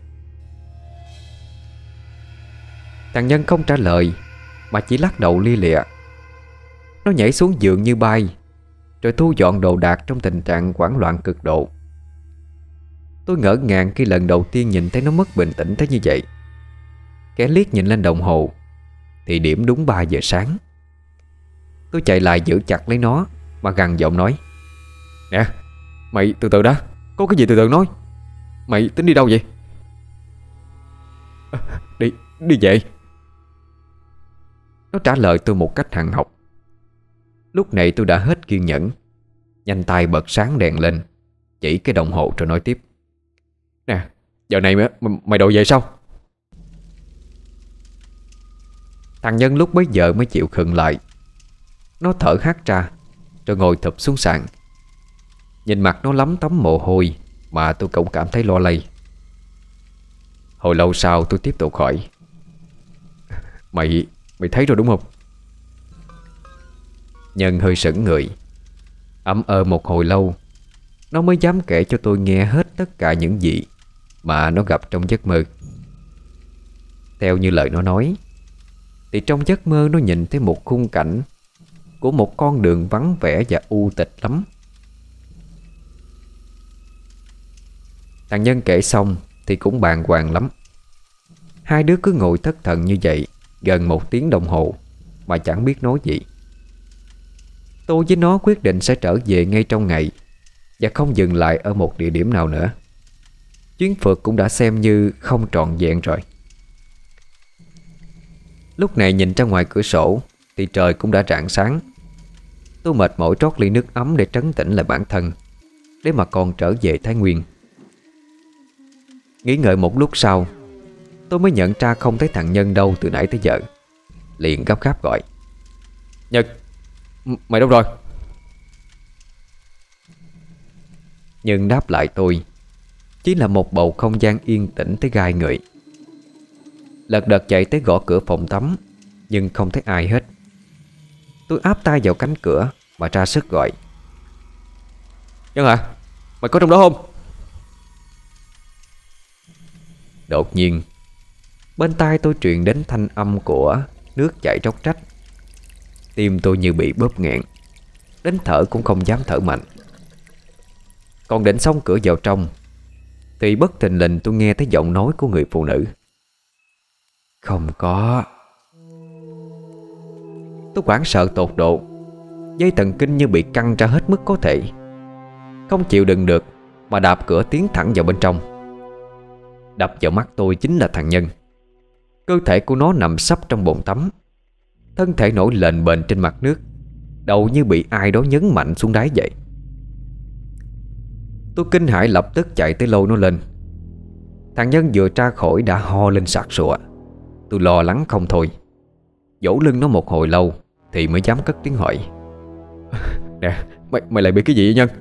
Thằng Nhân không trả lời, mà chỉ lắc đầu lia lịa. Nó nhảy xuống giường như bay, rồi thu dọn đồ đạc trong tình trạng hoảng loạn cực độ. Tôi ngỡ ngàng khi lần đầu tiên nhìn thấy nó mất bình tĩnh tới như vậy. Kẻ liếc nhìn lên đồng hồ thì điểm đúng 3 giờ sáng. Tôi chạy lại giữ chặt lấy nó mà gằn giọng nói: Nè, mày từ từ đã, có cái gì từ từ nói. Mày tính đi đâu vậy? Đi về. Nó trả lời tôi một cách hằn học. Lúc này tôi đã hết kiên nhẫn, nhanh tay bật sáng đèn lên, chỉ cái đồng hồ rồi nói tiếp: Nè, giờ này mày đòi về sao? Thằng Nhân lúc bấy giờ mới chịu khựng lại. Nó thở hắt ra, rồi ngồi thụp xuống sàn. Nhìn mặt nó lấm tấm mồ hôi mà tôi cũng cảm thấy lo lây. Hồi lâu sau tôi tiếp tục hỏi: Mày thấy rồi đúng không? Nhân hơi sững người, ậm một hồi lâu, nó mới dám kể cho tôi nghe hết tất cả những gì mà nó gặp trong giấc mơ. Theo như lời nó nói, thì trong giấc mơ nó nhìn thấy một khung cảnh của một con đường vắng vẻ và u tịch lắm. Thằng Nhân kể xong thì cũng bàng hoàng lắm. Hai đứa cứ ngồi thất thần như vậy gần 1 tiếng đồng hồ mà chẳng biết nói gì. Tôi với nó quyết định sẽ trở về ngay trong ngày và không dừng lại ở một địa điểm nào nữa. Chuyến phượt cũng đã xem như không trọn vẹn rồi. Lúc này nhìn ra ngoài cửa sổ thì trời cũng đã rạng sáng. Tôi mệt mỏi trót ly nước ấm để trấn tĩnh lại bản thân, để mà còn trở về Thái Nguyên. Nghĩ ngợi một lúc sau, tôi mới nhận ra không thấy thằng Nhân đâu từ nãy tới giờ. Liền gấp gáp gọi: Nhật, mày đâu rồi? Nhưng đáp lại tôi chỉ là một bầu không gian yên tĩnh tới gai người. Lật đật chạy tới gõ cửa phòng tắm, nhưng không thấy ai hết. Tôi áp tay vào cánh cửa mà ra sức gọi: Nhân à, mày có trong đó không? Đột nhiên bên tai tôi truyền đến thanh âm của nước chảy róc rách. Tim tôi như bị bóp nghẹn, đến thở cũng không dám thở mạnh. Còn định xông cửa vào trong thì bất thình lình tôi nghe thấy giọng nói của người phụ nữ: Không có. Tôi hoảng sợ tột độ, dây thần kinh như bị căng ra hết mức có thể. Không chịu đựng được mà đạp cửa tiến thẳng vào bên trong. Đập vào mắt tôi chính là thằng Nhân. Cơ thể của nó nằm sấp trong bồn tắm, thân thể nổi lềnh bềnh trên mặt nước, đầu như bị ai đó nhấn mạnh xuống đáy vậy. Tôi kinh hãi lập tức chạy tới lôi nó lên. Thằng Nhân vừa ra khỏi đã ho lên sặc sụa. Tôi lo lắng không thôi, dỗ lưng nó một hồi lâu thì mới dám cất tiếng hỏi: Nè, mày lại bị cái gì vậy Nhân?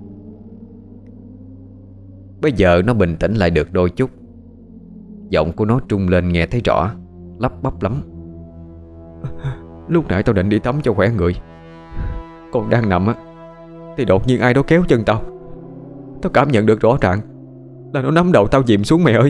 Bây giờ nó bình tĩnh lại được đôi chút. Giọng của nó trung lên nghe thấy rõ, lắp bắp lắm: Lúc nãy tao định đi tắm cho khỏe người, còn đang nằm á thì đột nhiên ai đó kéo chân tao. Tao cảm nhận được rõ ràng là nó nắm đầu tao dìm xuống mày ơi.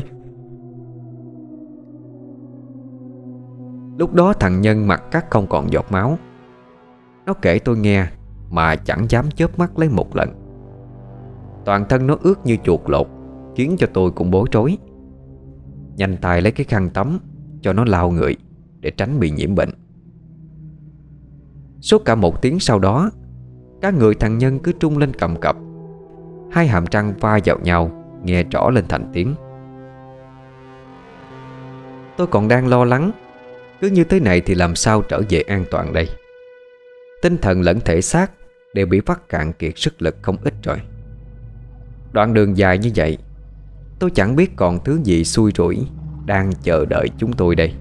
Lúc đó thằng Nhân mặt cắt không còn giọt máu. Nó kể tôi nghe mà chẳng dám chớp mắt lấy một lần. Toàn thân nó ướt như chuột lột, khiến cho tôi cũng bối rối. Nhanh tay lấy cái khăn tắm cho nó lau người để tránh bị nhiễm bệnh. Suốt cả 1 tiếng sau đó, cả người thằng Nhân cứ trung lên cầm cập. Hai hàm răng va vào nhau, nghe rõ lên thành tiếng. Tôi còn đang lo lắng, cứ như thế này thì làm sao trở về an toàn đây. Tinh thần lẫn thể xác đều bị vắt cạn kiệt sức lực không ít rồi. Đoạn đường dài như vậy, tôi chẳng biết còn thứ gì xui rủi đang chờ đợi chúng tôi đây.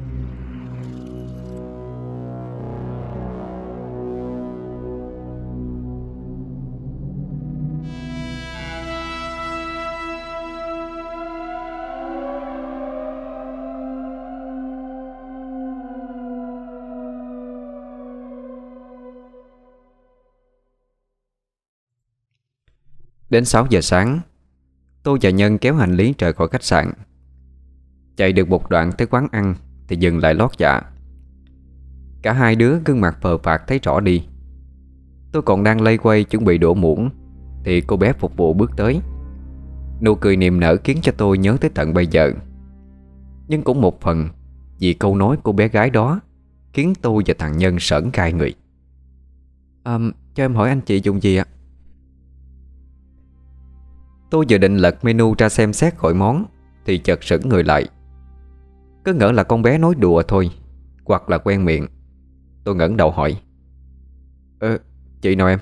Đến 6 giờ sáng, tôi và Nhân kéo hành lý rời khỏi khách sạn. Chạy được một đoạn tới quán ăn thì dừng lại lót dạ. Cả hai đứa gương mặt phờ phạc thấy rõ đi. Tôi còn đang lây quay chuẩn bị đổ muỗng thì cô bé phục vụ bước tới. Nụ cười niềm nở khiến cho tôi nhớ tới tận bây giờ. Nhưng cũng một phần vì câu nói của bé gái đó khiến tôi và thằng Nhân sởn gai người. Cho em hỏi anh chị dùng gì ạ? Tôi vừa định lật menu ra xem xét gọi món thì chợt sững người lại. Cứ ngỡ là con bé nói đùa thôi, hoặc là quen miệng. Tôi ngẩng đầu hỏi: Chị nào em?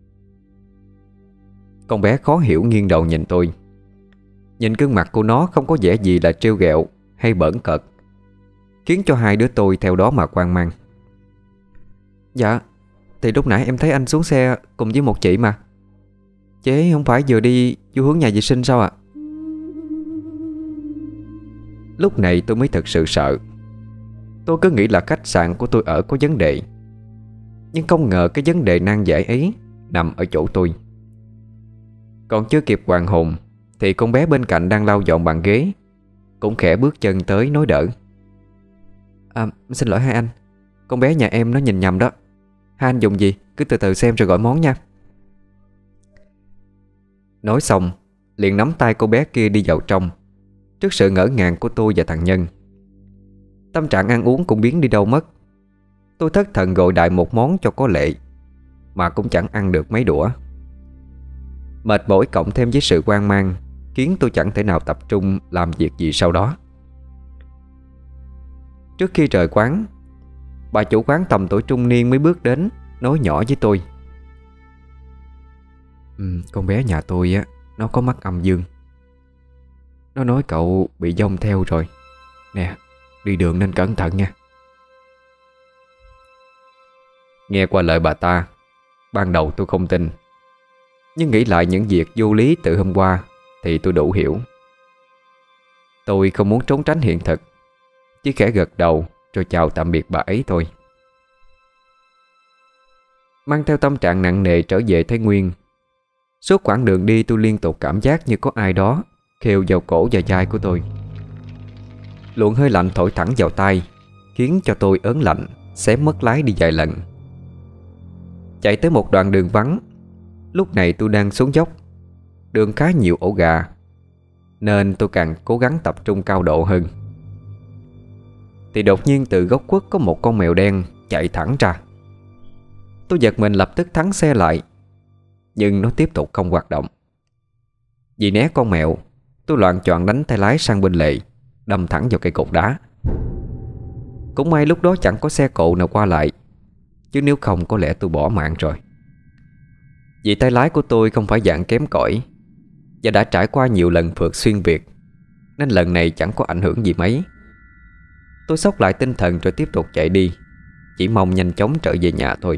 Con bé khó hiểu nghiêng đầu nhìn tôi. Nhìn gương mặt của nó không có vẻ gì là trêu ghẹo hay bỡn cợt, khiến cho hai đứa tôi theo đó mà hoang mang. Dạ, thì lúc nãy em thấy anh xuống xe cùng với một chị mà. Chế không phải vừa đi vô hướng nhà vệ sinh sao ạ? Lúc này tôi mới thật sự sợ. Tôi cứ nghĩ là khách sạn của tôi ở có vấn đề, nhưng không ngờ cái vấn đề nan giải ấy nằm ở chỗ tôi. Còn chưa kịp hoàn hồn thì con bé bên cạnh đang lau dọn bàn ghế cũng khẽ bước chân tới nói đỡ: Xin lỗi hai anh, con bé nhà em nó nhìn nhầm đó. Hai anh dùng gì cứ từ từ xem rồi gọi món nha. Nói xong liền nắm tay cô bé kia đi vào trong. Trước sự ngỡ ngàng của tôi và thằng Nhân, tâm trạng ăn uống cũng biến đi đâu mất. Tôi thất thần gọi đại một món cho có lệ, mà cũng chẳng ăn được mấy đũa. Mệt mỏi cộng thêm với sự hoang mang khiến tôi chẳng thể nào tập trung làm việc gì sau đó. Trước khi rời quán, bà chủ quán tầm tuổi trung niên mới bước đến, nói nhỏ với tôi: Con bé nhà tôi á, nó có mắt âm dương. Nó nói cậu bị dông theo rồi. Nè, đi đường nên cẩn thận nha. Nghe qua lời bà ta, ban đầu tôi không tin. Nhưng nghĩ lại những việc vô lý từ hôm qua thì tôi đủ hiểu. Tôi không muốn trốn tránh hiện thực, chỉ khẽ gật đầu rồi chào tạm biệt bà ấy thôi. Mang theo tâm trạng nặng nề trở về Thái Nguyên. Suốt quãng đường đi tôi liên tục cảm giác như có ai đó khều vào cổ và vai của tôi. Luồng hơi lạnh thổi thẳng vào tai, khiến cho tôi ớn lạnh, xém mất lái đi vài lần. Chạy tới một đoạn đường vắng. Lúc này tôi đang xuống dốc, đường khá nhiều ổ gà, nên tôi càng cố gắng tập trung cao độ hơn. Thì đột nhiên từ góc khuất có một con mèo đen chạy thẳng ra. Tôi giật mình lập tức thắng xe lại, nhưng nó tiếp tục không hoạt động. Vì né con mèo, tôi loạng choạng đánh tay lái sang bên lề, đâm thẳng vào cây cột đá. Cũng may lúc đó chẳng có xe cộ nào qua lại, chứ nếu không có lẽ tôi bỏ mạng rồi. Vì tay lái của tôi không phải dạng kém cỏi, và đã trải qua nhiều lần phượt xuyên Việt, nên lần này chẳng có ảnh hưởng gì mấy. Tôi xốc lại tinh thần rồi tiếp tục chạy đi, chỉ mong nhanh chóng trở về nhà thôi.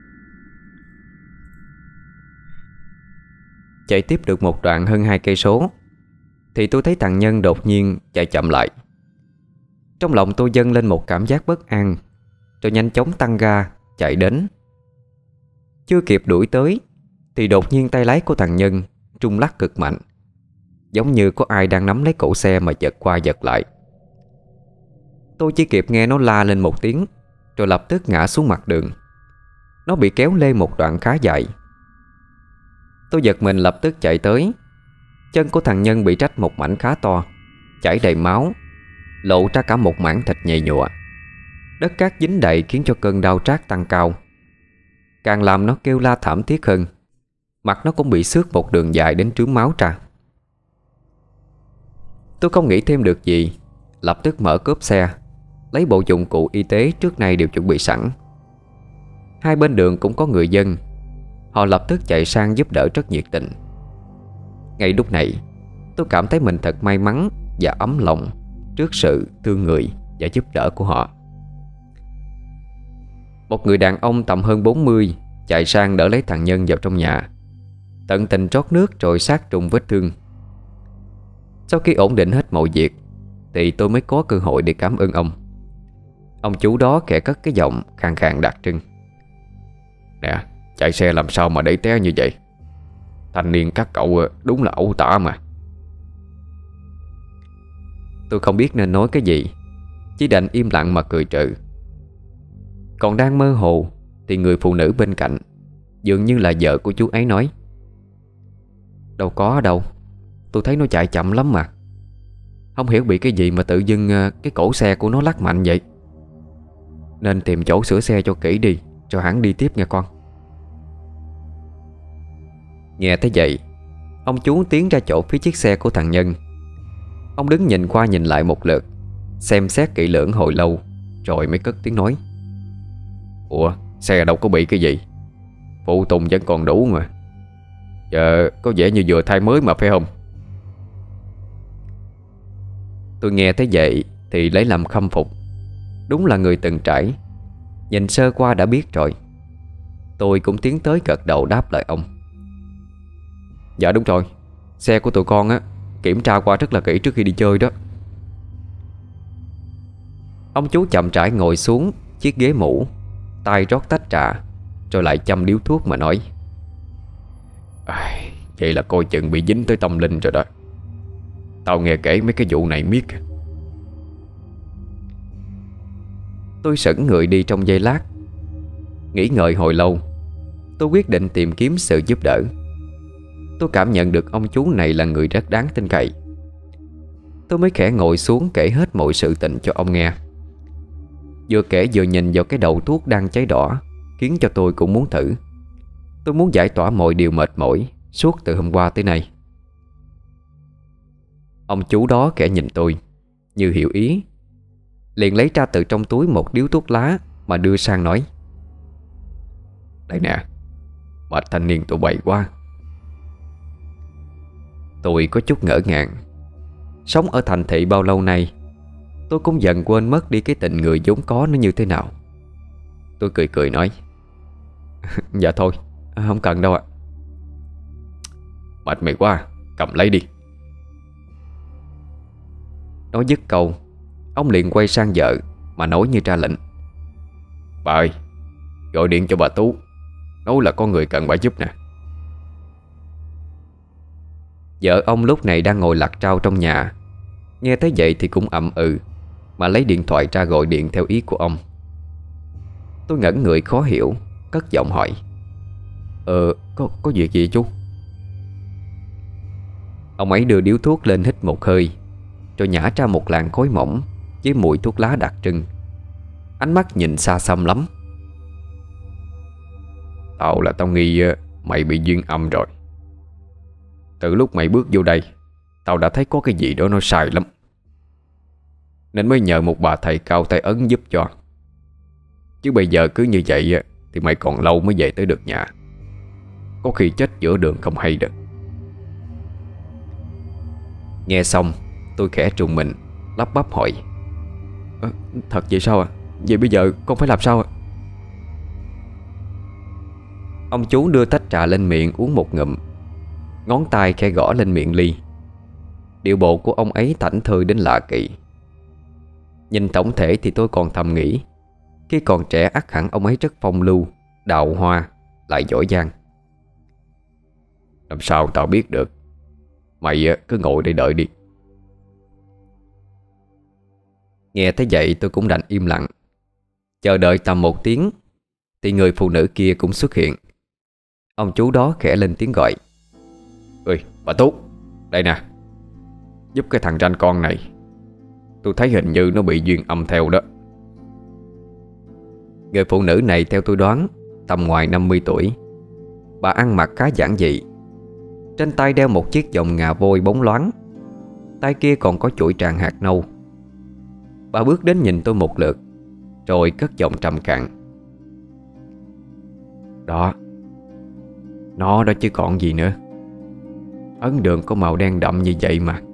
Chạy tiếp được một đoạn hơn 2 cây số thì tôi thấy thằng Nhân đột nhiên chạy chậm lại. Trong lòng tôi dâng lên một cảm giác bất an, rồi nhanh chóng tăng ga chạy đến. Chưa kịp đuổi tới thì đột nhiên tay lái của thằng Nhân rung lắc cực mạnh, giống như có ai đang nắm lấy cổ xe mà giật qua giật lại. Tôi chỉ kịp nghe nó la lên một tiếng, rồi lập tức ngã xuống mặt đường. Nó bị kéo lê một đoạn khá dài. Tôi giật mình lập tức chạy tới. Chân của thằng Nhân bị rách một mảnh khá to, chảy đầy máu, lộ ra cả một mảng thịt nhầy nhụa. Đất cát dính đầy khiến cho cơn đau rát tăng cao, càng làm nó kêu la thảm thiết hơn. Mặt nó cũng bị xước một đường dài đến trướng máu ra. Tôi không nghĩ thêm được gì, lập tức mở cốp xe, lấy bộ dụng cụ y tế trước nay đều chuẩn bị sẵn. Hai bên đường cũng có người dân, họ lập tức chạy sang giúp đỡ rất nhiệt tình. Ngay lúc này tôi cảm thấy mình thật may mắn và ấm lòng trước sự thương người và giúp đỡ của họ. Một người đàn ông tầm hơn 40 chạy sang đỡ lấy thằng Nhân vào trong nhà, tận tình trót nước rồi sát trùng vết thương. Sau khi ổn định hết mọi việc thì tôi mới có cơ hội để cảm ơn ông. Ông chú đó khẽ cất cái giọng khàn khàn đặc trưng: "Nè, chạy xe làm sao mà để té như vậy? Thanh niên các cậu đúng là ẩu tả mà." Tôi không biết nên nói cái gì, chỉ đành im lặng mà cười trừ. Còn đang mơ hồ thì người phụ nữ bên cạnh, dường như là vợ của chú ấy, nói: "Đâu có đâu, tôi thấy nó chạy chậm lắm mà. Không hiểu bị cái gì mà tự dưng cái cổ xe của nó lắc mạnh vậy. Nên tìm chỗ sửa xe cho kỹ đi, rồi hẳn đi tiếp nha con." Nghe thấy vậy, ông chú tiến ra chỗ phía chiếc xe của thằng Nhân. Ông đứng nhìn qua nhìn lại một lượt, xem xét kỹ lưỡng hồi lâu, rồi mới cất tiếng nói: "Ủa, xe đâu có bị cái gì, phụ tùng vẫn còn đủ mà. Giờ có vẻ như vừa thay mới mà phải không?" Tôi nghe thấy vậy thì lấy làm khâm phục. Đúng là người từng trải, nhìn sơ qua đã biết rồi. Tôi cũng tiến tới gật đầu đáp lại ông: "Dạ đúng rồi, xe của tụi con kiểm tra qua rất là kỹ trước khi đi chơi đó." Ông chú chậm rãi ngồi xuống chiếc ghế mũ, tay rót tách trà, rồi lại châm điếu thuốc mà nói: Vậy là coi chừng bị dính tới tâm linh rồi đó. Tao nghe kể mấy cái vụ này miết." Tôi sững người đi trong giây lát. Nghĩ ngợi hồi lâu, tôi quyết định tìm kiếm sự giúp đỡ. Tôi cảm nhận được ông chú này là người rất đáng tin cậy. Tôi mới khẽ ngồi xuống kể hết mọi sự tình cho ông nghe. Vừa kể vừa nhìn vào cái đầu thuốc đang cháy đỏ, khiến cho tôi cũng muốn thử. Tôi muốn giải tỏa mọi điều mệt mỏi suốt từ hôm qua tới nay. Ông chú đó khẽ nhìn tôi như hiểu ý, liền lấy ra từ trong túi một điếu thuốc lá mà đưa sang nói: "Đây nè, mệt thanh niên tụi bay quá." Tôi có chút ngỡ ngàng. Sống ở thành thị bao lâu nay, tôi cũng dần quên mất đi cái tình người vốn có nó như thế nào. Tôi cười cười nói: "Dạ thôi, không cần đâu ạ." Mệt mày quá, cầm lấy đi. Nói dứt câu, ông liền quay sang vợ mà nói như ra lệnh: Bà ơi, gọi điện cho bà Tú, nói là có người cần bà giúp nè. Vợ ông lúc này đang ngồi lặt rau trong nhà, nghe thấy vậy thì cũng ậm ừ, mà lấy điện thoại ra gọi điện theo ý của ông. Tôi ngẩn người khó hiểu, cất giọng hỏi: Có việc gì chú? Ông ấy đưa điếu thuốc lên hít một hơi, rồi nhả ra một làn khói mỏng với mùi thuốc lá đặc trưng. Ánh mắt nhìn xa xăm lắm. Tao nghi mày bị duyên âm rồi. Từ lúc mày bước vô đây, tao đã thấy có cái gì đó nó sai lắm, nên mới nhờ một bà thầy cao tay ấn giúp cho. Chứ bây giờ cứ như vậy thì mày còn lâu mới về tới được nhà. Có khi chết giữa đường không hay được. Nghe xong tôi khẽ trùng mình, lắp bắp hỏi: Thật vậy sao ạ? Vậy bây giờ con phải làm sao ạ? Ông chú đưa tách trà lên miệng uống một ngụm, ngón tay khẽ gõ lên miệng ly. Điệu bộ của ông ấy thảnh thơi đến lạ kỳ. Nhìn tổng thể thì tôi còn thầm nghĩ, khi còn trẻ ắt hẳn ông ấy rất phong lưu, đào hoa, lại giỏi giang. Làm sao tao biết được. Mày cứ ngồi đây đợi đi. Nghe thấy vậy tôi cũng đành im lặng, chờ đợi tầm 1 tiếng thì người phụ nữ kia cũng xuất hiện. Ông chú đó khẽ lên tiếng gọi: Ơi, bà Tú, đây nè. Giúp cái thằng ranh con này. Tôi thấy hình như nó bị duyên âm theo đó. Người phụ nữ này theo tôi đoán tầm ngoài 50 tuổi. Bà ăn mặc khá giản dị, trên tay đeo một chiếc vòng ngà voi bóng loáng, tay kia còn có chuỗi tràng hạt nâu. Bà bước đến nhìn tôi một lượt, rồi cất giọng trầm cạn: Đó, nó đó chứ còn gì nữa. Ấn đường có màu đen đậm như vậy mà.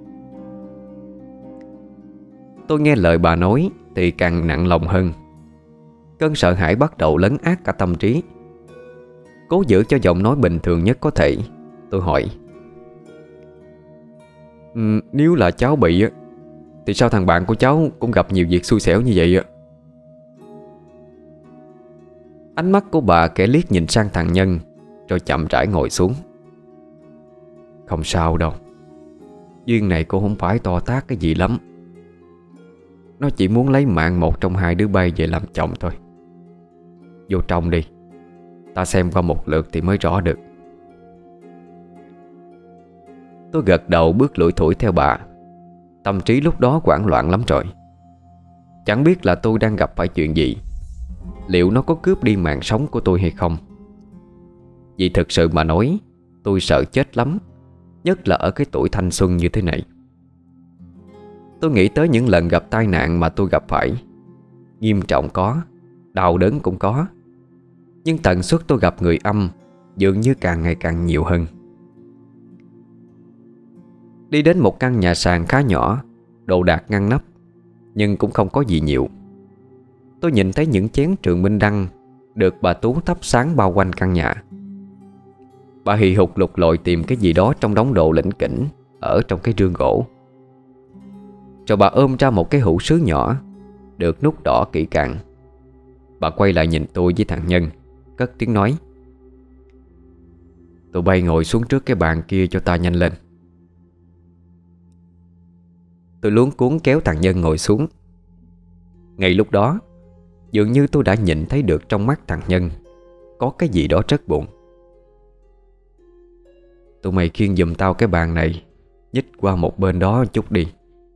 Tôi nghe lời bà nói thì càng nặng lòng hơn. Cơn sợ hãi bắt đầu lấn át cả tâm trí. Cố giữ cho giọng nói bình thường nhất có thể, tôi hỏi: Nếu là cháu bị thì sao thằng bạn của cháu cũng gặp nhiều việc xui xẻo như vậy ạ? Ánh mắt của bà kẻ liếc nhìn sang thằng Nhân, rồi chậm rãi ngồi xuống. Không sao đâu. Duyên này cô không phải to tát cái gì lắm. Nó chỉ muốn lấy mạng một trong hai đứa bay về làm chồng thôi. Vô trong đi, ta xem qua một lượt thì mới rõ được. Tôi gật đầu bước lủi thủi theo bà. Tâm trí lúc đó hoảng loạn lắm rồi. Chẳng biết là tôi đang gặp phải chuyện gì, liệu nó có cướp đi mạng sống của tôi hay không. Vì thực sự mà nói, tôi sợ chết lắm, nhất là ở cái tuổi thanh xuân như thế này. Tôi nghĩ tới những lần gặp tai nạn mà tôi gặp phải. Nghiêm trọng có, đau đớn cũng có, nhưng tần suất tôi gặp người âm dường như càng ngày càng nhiều hơn. Đi đến một căn nhà sàn khá nhỏ, đồ đạc ngăn nắp, nhưng cũng không có gì nhiều. Tôi nhìn thấy những chén trường minh đăng được bà Tú thắp sáng bao quanh căn nhà. Bà hì hục lục lọi tìm cái gì đó trong đống đồ lỉnh kỉnh ở trong cái rương gỗ. Rồi bà ôm ra một cái hũ sứ nhỏ được nút đỏ kỹ càng. Bà quay lại nhìn tôi với thằng Nhân, cất tiếng nói: Tụi bay ngồi xuống trước cái bàn kia cho ta nhanh lên. Tôi luống cuống kéo thằng Nhân ngồi xuống. Ngay lúc đó, dường như tôi đã nhìn thấy được trong mắt thằng Nhân có cái gì đó rất buồn. Tụi mày khiêng giùm tao cái bàn này, nhích qua một bên đó chút đi.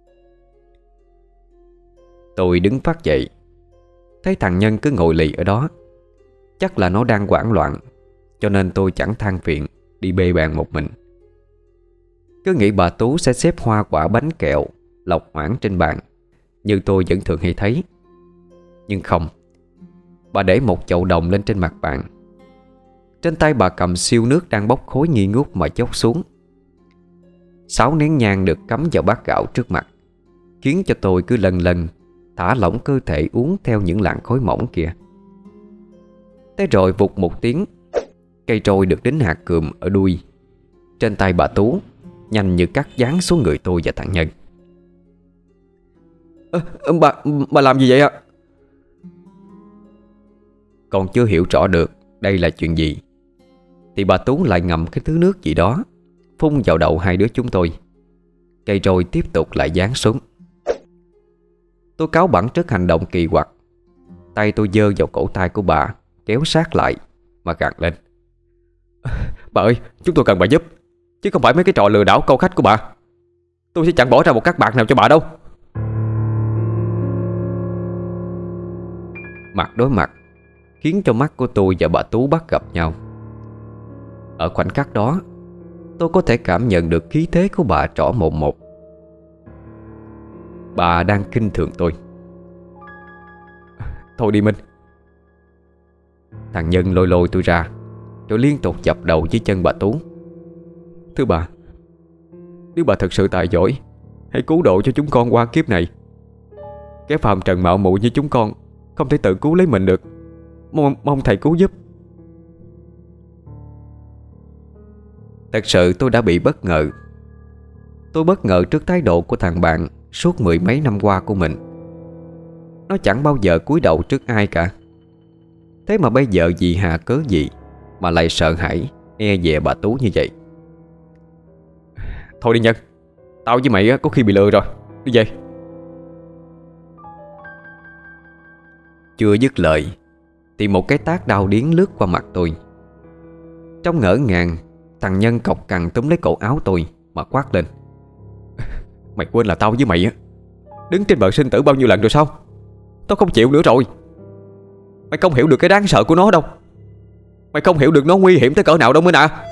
Tôi đứng phát dậy, thấy thằng Nhân cứ ngồi lì ở đó. Chắc là nó đang hoảng loạn, cho nên tôi chẳng than phiền đi bê bàn một mình. Cứ nghĩ bà Tú sẽ xếp hoa quả bánh kẹo lọc hoảng trên bàn như tôi vẫn thường hay thấy. Nhưng không, bà để một chậu đồng lên trên mặt bàn. Trên tay bà cầm siêu nước đang bốc khói nghi ngút mà chốc xuống. 6 nén nhang được cắm vào bát gạo trước mặt, khiến cho tôi cứ lần lần thả lỏng cơ thể uống theo những làn khói mỏng kia. Thế rồi vụt một tiếng, cây trôi được đính hạt cườm ở đuôi. trên tay bà Tú nhanh như cắt giáng xuống người tôi và thằng Nhân. Bà làm gì vậy ạ? Còn chưa hiểu rõ được đây là chuyện gì thì bà Tú lại ngậm cái thứ nước gì đó phun vào đầu hai đứa chúng tôi. Cây rồi tiếp tục lại giáng xuống. Tôi cáu bẳn trước hành động kỳ quặc. Tay tôi giơ vào cổ tay của bà, kéo sát lại mà gằn lên: Bà ơi, chúng tôi cần bà giúp, chứ không phải mấy cái trò lừa đảo câu khách của bà. Tôi sẽ chẳng bỏ ra một cắc bạc nào cho bà đâu. Mặt đối mặt khiến cho mắt của tôi và bà Tú bắt gặp nhau. Ở khoảnh khắc đó, tôi có thể cảm nhận được khí thế của bà rõ mồn một. Bà đang khinh thường tôi. Thôi đi Minh. Thằng Nhân lôi lôi tôi ra, rồi liên tục dập đầu dưới chân bà Tú. Thưa bà, nếu bà thật sự tài giỏi, hãy cứu độ cho chúng con qua kiếp này. Cái phàm trần mạo muội như chúng con không thể tự cứu lấy mình được. Mong thầy cứu giúp. Thật sự tôi đã bị bất ngờ. Tôi bất ngờ trước thái độ của thằng bạn suốt mười mấy năm qua của mình. Nó chẳng bao giờ cúi đầu trước ai cả. Thế mà bây giờ vì hà cớ gì mà lại sợ hãi e dè bà Tú như vậy. Thôi đi Nhân, tao với mày có khi bị lừa rồi. Đi về. Chưa dứt lời thì một cái tát đau điếng lướt qua mặt tôi. Trong ngỡ ngàng, thằng Nhân cộc cằn túm lấy cổ áo tôi mà quát lên: Mày quên là tao với mày đứng trên bờ sinh tử bao nhiêu lần rồi sao? Tao không chịu nữa rồi. Mày không hiểu được cái đáng sợ của nó đâu. Mày không hiểu được nó nguy hiểm tới cỡ nào đâu Minh à.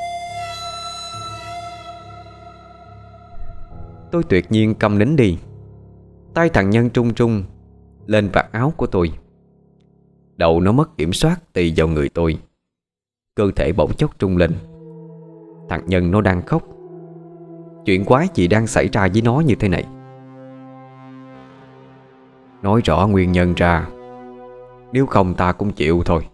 Tôi tuyệt nhiên câm nín đi. Tay thằng Nhân trung trung lên vạt áo của tôi. Đầu nó mất kiểm soát tì vào người tôi. Cơ thể bỗng chốc trung lên. Thằng Nhân nó đang khóc. Chuyện quái gì đang xảy ra với nó như thế này? Nói rõ nguyên nhân ra, nếu không ta cũng chịu thôi.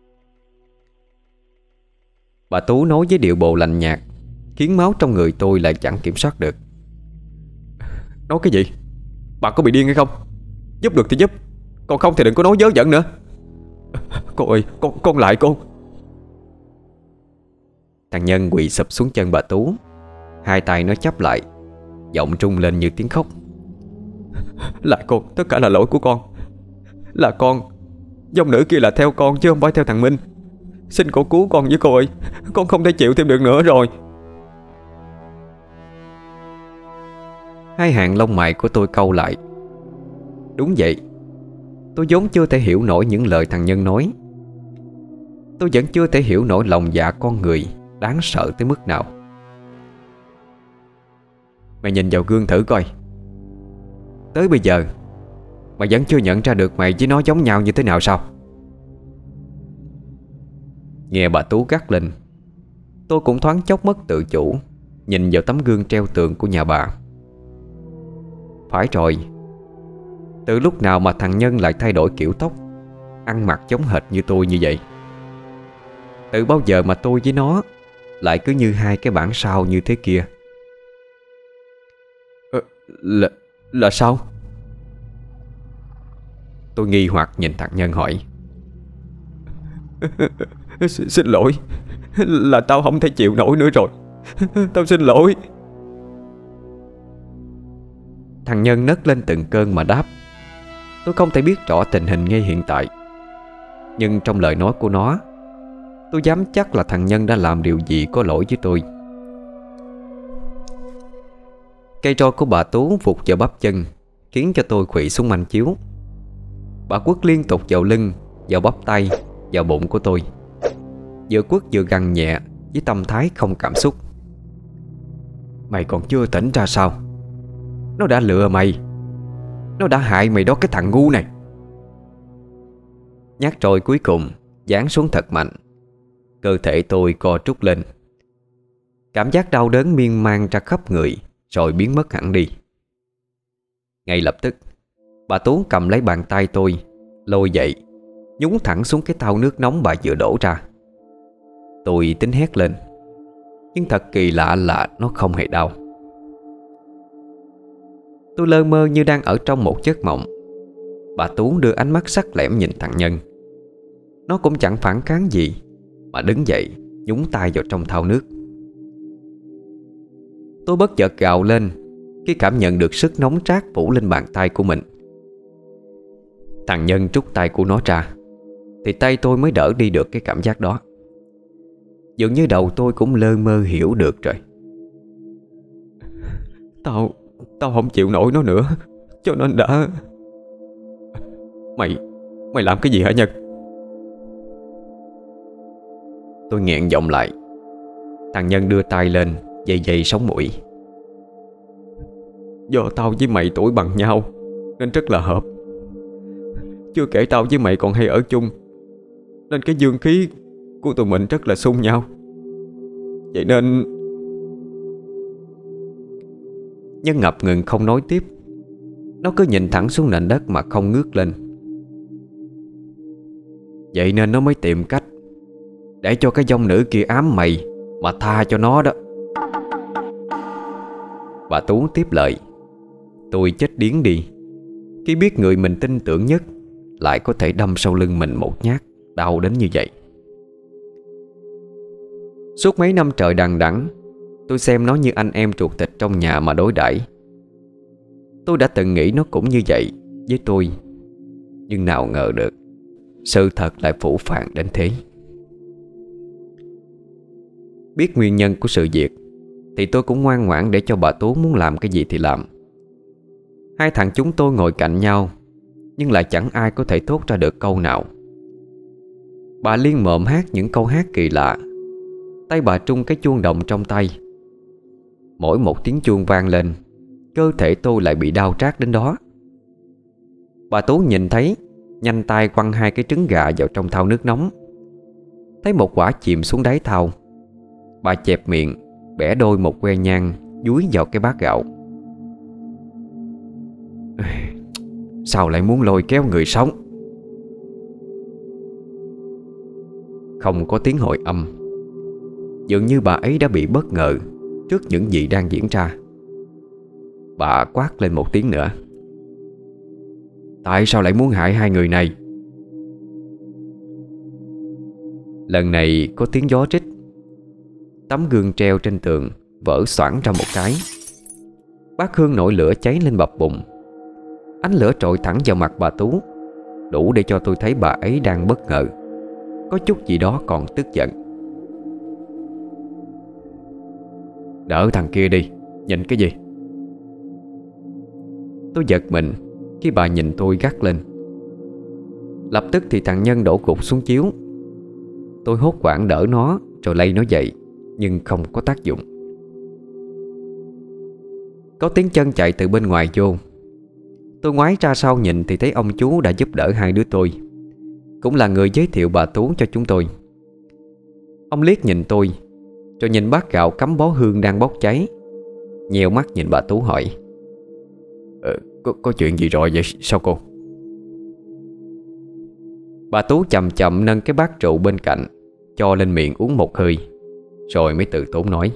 Bà Tú nói với điệu bộ lạnh nhạt, khiến máu trong người tôi lại chẳng kiểm soát được. Nói cái gì? Bà có bị điên hay không? Giúp được thì giúp, còn không thì đừng có nói vớ vẩn nữa. Cô ơi, con lại cô. Thằng Nhân quỳ sụp xuống chân bà Tú, hai tay nó chắp lại, giọng trung lên như tiếng khóc. Lại cô, tất cả là lỗi của con. Là con. Dòng nữ kia là theo con chứ không phải theo thằng Minh. Xin cô cứu con với cô ơi. Con không thể chịu thêm được nữa rồi. Hai hàng lông mày của tôi cau lại. Đúng vậy, tôi vốn chưa thể hiểu nổi những lời thằng Nhân nói. Tôi vẫn chưa thể hiểu nổi lòng dạ con người đáng sợ tới mức nào. Mày nhìn vào gương thử coi. Tới bây giờ mày vẫn chưa nhận ra được mày với nó giống nhau như thế nào sao? Nghe bà Tú gắt lên, tôi cũng thoáng chốc mất tự chủ, nhìn vào tấm gương treo tường của nhà bà. Phải rồi, từ lúc nào mà thằng Nhân lại thay đổi kiểu tóc, ăn mặc giống hệt như tôi như vậy? Từ bao giờ mà tôi với nó lại cứ như hai cái bản sao như thế kia? Là sao? Tôi nghi hoặc nhìn thằng Nhân hỏi. Xin lỗi. Là tao không thể chịu nổi nữa rồi. Tao xin lỗi. Thằng Nhân nấc lên từng cơn mà đáp. Tôi không thể biết rõ tình hình ngay hiện tại, nhưng trong lời nói của nó, tôi dám chắc là thằng Nhân đã làm điều gì có lỗi với tôi. Cây roi của bà Tú vụt vào bắp chân, khiến cho tôi khuỵu xuống manh chiếu. Bà quất liên tục vào lưng, vào bắp tay, vào bụng của tôi, vừa quất vừa gằn nhẹ với tâm thái không cảm xúc. Mày còn chưa tỉnh ra sao? Nó đã lừa mày. Nó đã hại mày đó cái thằng ngu này. Nhát roi cuối cùng giáng xuống thật mạnh. Cơ thể tôi co trút lên. Cảm giác đau đớn miên man ra khắp người, rồi biến mất hẳn đi. Ngay lập tức, bà Tú cầm lấy bàn tay tôi, lôi dậy, nhúng thẳng xuống cái thau nước nóng bà vừa đổ ra. Tôi tính hét lên, Nhưng thật kỳ lạ là nó không hề đau. Tôi lơ mơ như đang ở trong một giấc mộng. Bà Tú đưa ánh mắt sắc lẻm nhìn thằng Nhân. Nó cũng chẳng phản kháng gì, mà đứng dậy nhúng tay vào trong thau nước. Tôi bất chợt gào lên khi cảm nhận được sức nóng rát phủ lên bàn tay của mình. Thằng Nhân trút tay của nó ra, thì tay tôi mới đỡ đi được cái cảm giác đó. Dường như đầu tôi cũng lơ mơ hiểu được rồi. Tao không chịu nổi nó nữa, cho nên đã... Mày làm cái gì hả Nhân? Tôi nghẹn giọng lại. Thằng Nhân đưa tay lên dây dây sống mũi. Do tao với mày tuổi bằng nhau nên rất là hợp. Chưa kể tao với mày còn hay ở chung, nên cái dương khí của tụi mình rất là xung nhau. Vậy nên... Nhân ngập ngừng không nói tiếp. Nó cứ nhìn thẳng xuống nền đất mà không ngước lên. Vậy nên nó mới tìm cách để cho cái dông nữ kia ám mày mà tha cho nó đó. Bà Tú tiếp lời. Tôi chết điếng đi khi biết người mình tin tưởng nhất lại có thể đâm sau lưng mình một nhát đau đến như vậy. Suốt mấy năm trời đằng đẵng, tôi xem nó như anh em ruột thịt trong nhà mà đối đãi. Tôi đã từng nghĩ nó cũng như vậy với tôi, nhưng nào ngờ được sự thật lại phũ phàng đến thế. Biết nguyên nhân của sự việc thì tôi cũng ngoan ngoãn để cho bà Tú muốn làm cái gì thì làm. Hai thằng chúng tôi ngồi cạnh nhau, nhưng lại chẳng ai có thể thốt ra được câu nào. Bà liên mộm hát những câu hát kỳ lạ. Tay bà trung cái chuông đồng trong tay. Mỗi một tiếng chuông vang lên, cơ thể tôi lại bị đau rát đến đó. Bà Tú nhìn thấy, nhanh tay quăng hai cái trứng gà vào trong thau nước nóng. Thấy một quả chìm xuống đáy thau, bà chẹp miệng, bẻ đôi một que nhang dúi vào cái bát gạo. Sao lại muốn lôi kéo người sống? Không có tiếng hồi âm. Dường như bà ấy đã bị bất ngờ trước những gì đang diễn ra. Bà quát lên một tiếng nữa. Tại sao lại muốn hại hai người này? Lần này có tiếng gió rít. Tấm gương treo trên tường vỡ xoảng ra một cái. Bát hương nổi lửa cháy lên bập bùng. Ánh lửa trội thẳng vào mặt bà Tú, đủ để cho tôi thấy bà ấy đang bất ngờ, có chút gì đó còn tức giận. Đỡ thằng kia đi, nhìn cái gì? Tôi giật mình khi bà nhìn tôi gắt lên. Lập tức thì thằng Nhân đổ gục xuống chiếu. Tôi hốt hoảng đỡ nó rồi lay nó dậy, nhưng không có tác dụng. Có tiếng chân chạy từ bên ngoài vô. Tôi ngoái ra sau nhìn thì thấy ông chú đã giúp đỡ hai đứa tôi, cũng là người giới thiệu bà Tú cho chúng tôi. Ông liếc nhìn tôi, rồi nhìn bát gạo cắm bó hương đang bốc cháy, nheo mắt nhìn bà Tú hỏi: Có chuyện gì rồi vậy sao cô? Bà Tú chậm chậm nâng cái bát rượu bên cạnh, cho lên miệng uống một hơi, rồi mới từ tốn nói: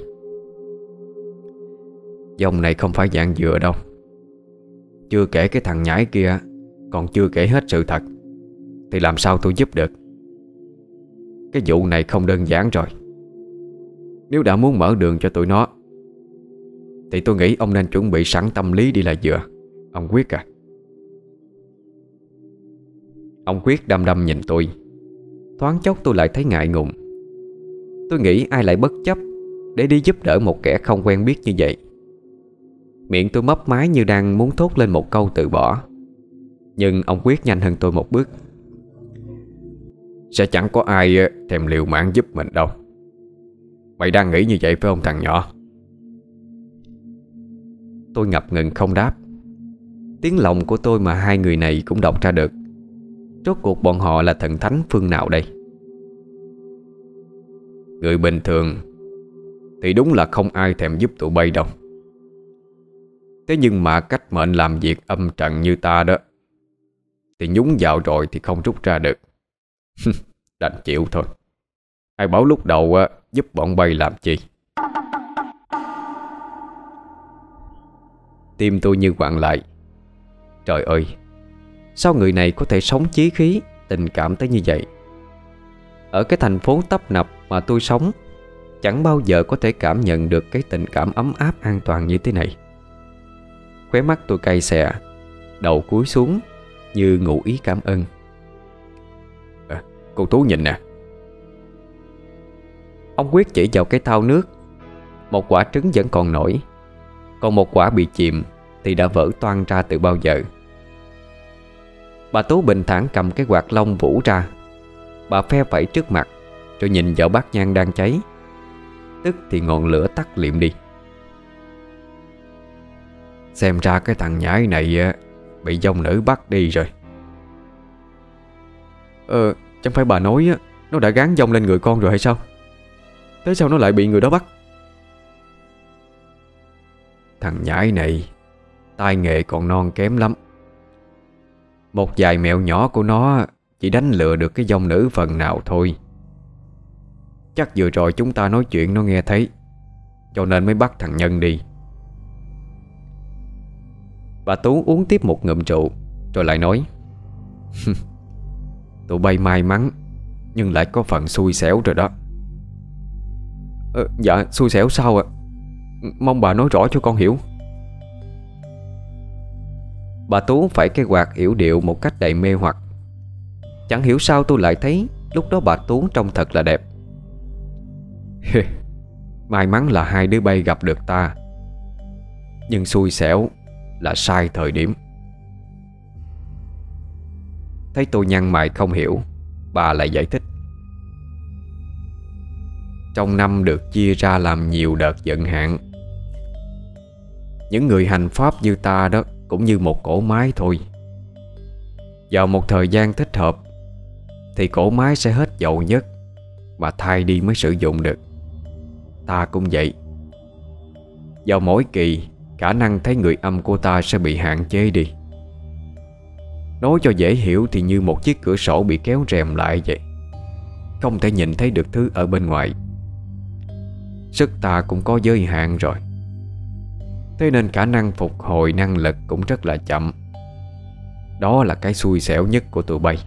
Dòng này không phải dạng dừa đâu. Chưa kể cái thằng nhãi kia còn chưa kể hết sự thật, thì làm sao tôi giúp được? Cái vụ này không đơn giản rồi. Nếu đã muốn mở đường cho tụi nó thì tôi nghĩ ông nên chuẩn bị sẵn tâm lý đi là vừa. Ông Quyết à. Ông Quyết đăm đăm nhìn tôi. Thoáng chốc tôi lại thấy ngại ngùng. Tôi nghĩ ai lại bất chấp để đi giúp đỡ một kẻ không quen biết như vậy. Miệng tôi mấp máy như đang muốn thốt lên một câu từ bỏ. Nhưng ông Quyết nhanh hơn tôi một bước. Sẽ chẳng có ai thèm liều mạng giúp mình đâu. Mày đang nghĩ như vậy phải không thằng nhỏ? Tôi ngập ngừng không đáp. Tiếng lòng của tôi mà hai người này cũng đọc ra được. Rốt cuộc bọn họ là thần thánh phương nào đây? Người bình thường thì đúng là không ai thèm giúp tụi bay đâu. Thế nhưng mà cách mệnh làm việc âm trần như ta đó thì nhúng vào rồi thì không rút ra được. Đành chịu thôi. Ai bảo lúc đầu giúp bọn bay làm chi? Tim tôi như quặn lại. Trời ơi, sao người này có thể sống chí khí, tình cảm tới như vậy? Ở cái thành phố tấp nập mà tôi sống, chẳng bao giờ có thể cảm nhận được cái tình cảm ấm áp an toàn như thế này. Khóe mắt tôi cay xè, đầu cúi xuống như ngụ ý cảm ơn. Cô Tú nhìn nè. Ông Quyết chỉ vào cái thau nước. Một quả trứng vẫn còn nổi, còn một quả bị chìm thì đã vỡ toang ra từ bao giờ. Bà Tú bình thản cầm cái quạt lông vũ ra. Bà phe phẩy trước mặt, rồi nhìn vào bát nhang đang cháy. Tức thì ngọn lửa tắt liệm đi. Xem ra cái thằng nhãi này bị dòng nữ bắt đi rồi. Chẳng phải bà nói nó đã gán dông lên người con rồi hay sao? Thế sao nó lại bị người đó bắt? Thằng nhãi này tay nghề còn non kém lắm. Một vài mẹo nhỏ của nó chỉ đánh lừa được cái dòng nữ phần nào thôi. Chắc vừa rồi chúng ta nói chuyện nó nghe thấy, cho nên mới bắt thằng Nhân đi. Bà Tú uống tiếp một ngụm rượu, rồi lại nói: Tụi bay may mắn, nhưng lại có phần xui xẻo rồi đó. Dạ, xui xẻo sao ạ? Mong bà nói rõ cho con hiểu. Bà Tú phải cái quạt yểu điệu một cách đầy mê hoặc. Chẳng hiểu sao tôi lại thấy lúc đó bà Tú trông thật là đẹp. May mắn là hai đứa bay gặp được ta, nhưng xui xẻo là sai thời điểm. Thấy tôi nhăn mày không hiểu, bà lại giải thích: Trong năm được chia ra làm nhiều đợt vận hạn. Những người hành pháp như ta đó cũng như một cỗ máy thôi. Vào một thời gian thích hợp thì cỗ máy sẽ hết dầu nhất, mà thay đi mới sử dụng được. Ta cũng vậy. Vào mỗi kỳ, khả năng thấy người âm của ta sẽ bị hạn chế đi. Nói cho dễ hiểu thì như một chiếc cửa sổ bị kéo rèm lại vậy, không thể nhìn thấy được thứ ở bên ngoài. Sức ta cũng có giới hạn rồi, thế nên khả năng phục hồi năng lực cũng rất là chậm. Đó là cái xui xẻo nhất của tụi bay.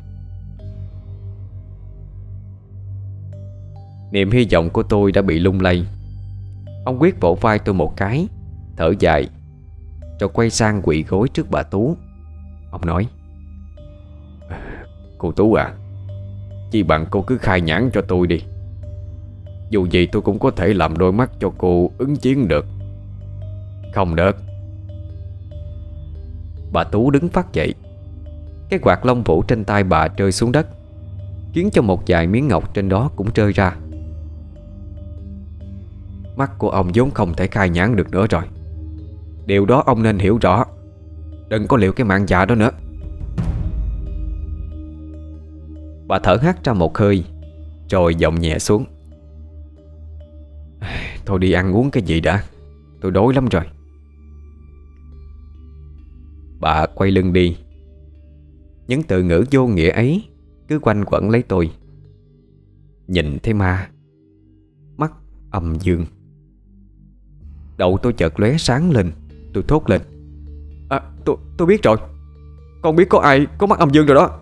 Niềm hy vọng của tôi đã bị lung lay. Ông Quyết vỗ vai tôi một cái, thở dài, rồi quay sang quỳ gối trước bà Tú. Ông nói: Cô Tú à, chi bằng cô cứ khai nhãn cho tôi đi. Dù gì tôi cũng có thể làm đôi mắt cho cô ứng chiến được. Không được. Bà Tú đứng phắt dậy. Cái quạt lông vũ trên tay bà rơi xuống đất, khiến cho một vài miếng ngọc trên đó cũng rơi ra. Mắt của ông vốn không thể khai nhãn được nữa rồi. Điều đó ông nên hiểu rõ. Đừng có liệu cái mạng già đó nữa. Bà thở hắt ra một hơi, rồi giọng nhẹ xuống: Thôi đi ăn uống cái gì đã, tôi đói lắm rồi. Bà quay lưng đi. Những từ ngữ vô nghĩa ấy cứ quanh quẩn lấy tôi. Nhìn thấy ma, mắt âm dương. Đầu tôi chợt lóe sáng lên. Tôi thốt lên: Tôi biết rồi. Con biết có ai có mắt âm dương rồi đó.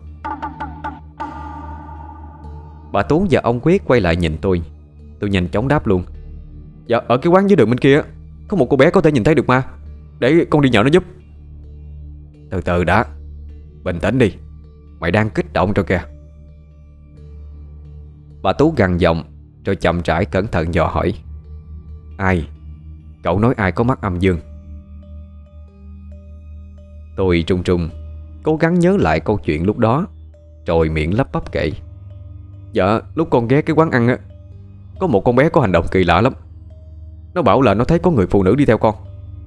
Bà Tú và ông Quyết quay lại nhìn tôi. Tôi nhanh chóng đáp luôn: Dạ, ở cái quán dưới đường bên kia có một cô bé có thể nhìn thấy được ma. Để con đi nhờ nó giúp. Từ từ đã, bình tĩnh đi. Mày đang kích động rồi kìa. Bà Tú gằn giọng, rồi chậm rãi cẩn thận dò hỏi: Ai? Cậu nói ai có mắt âm dương? Tôi trung trung cố gắng nhớ lại câu chuyện lúc đó, rồi miệng lắp bắp kể: Dạ, lúc con ghé cái quán ăn á, có một con bé có hành động kỳ lạ lắm. Nó bảo là nó thấy có người phụ nữ đi theo con.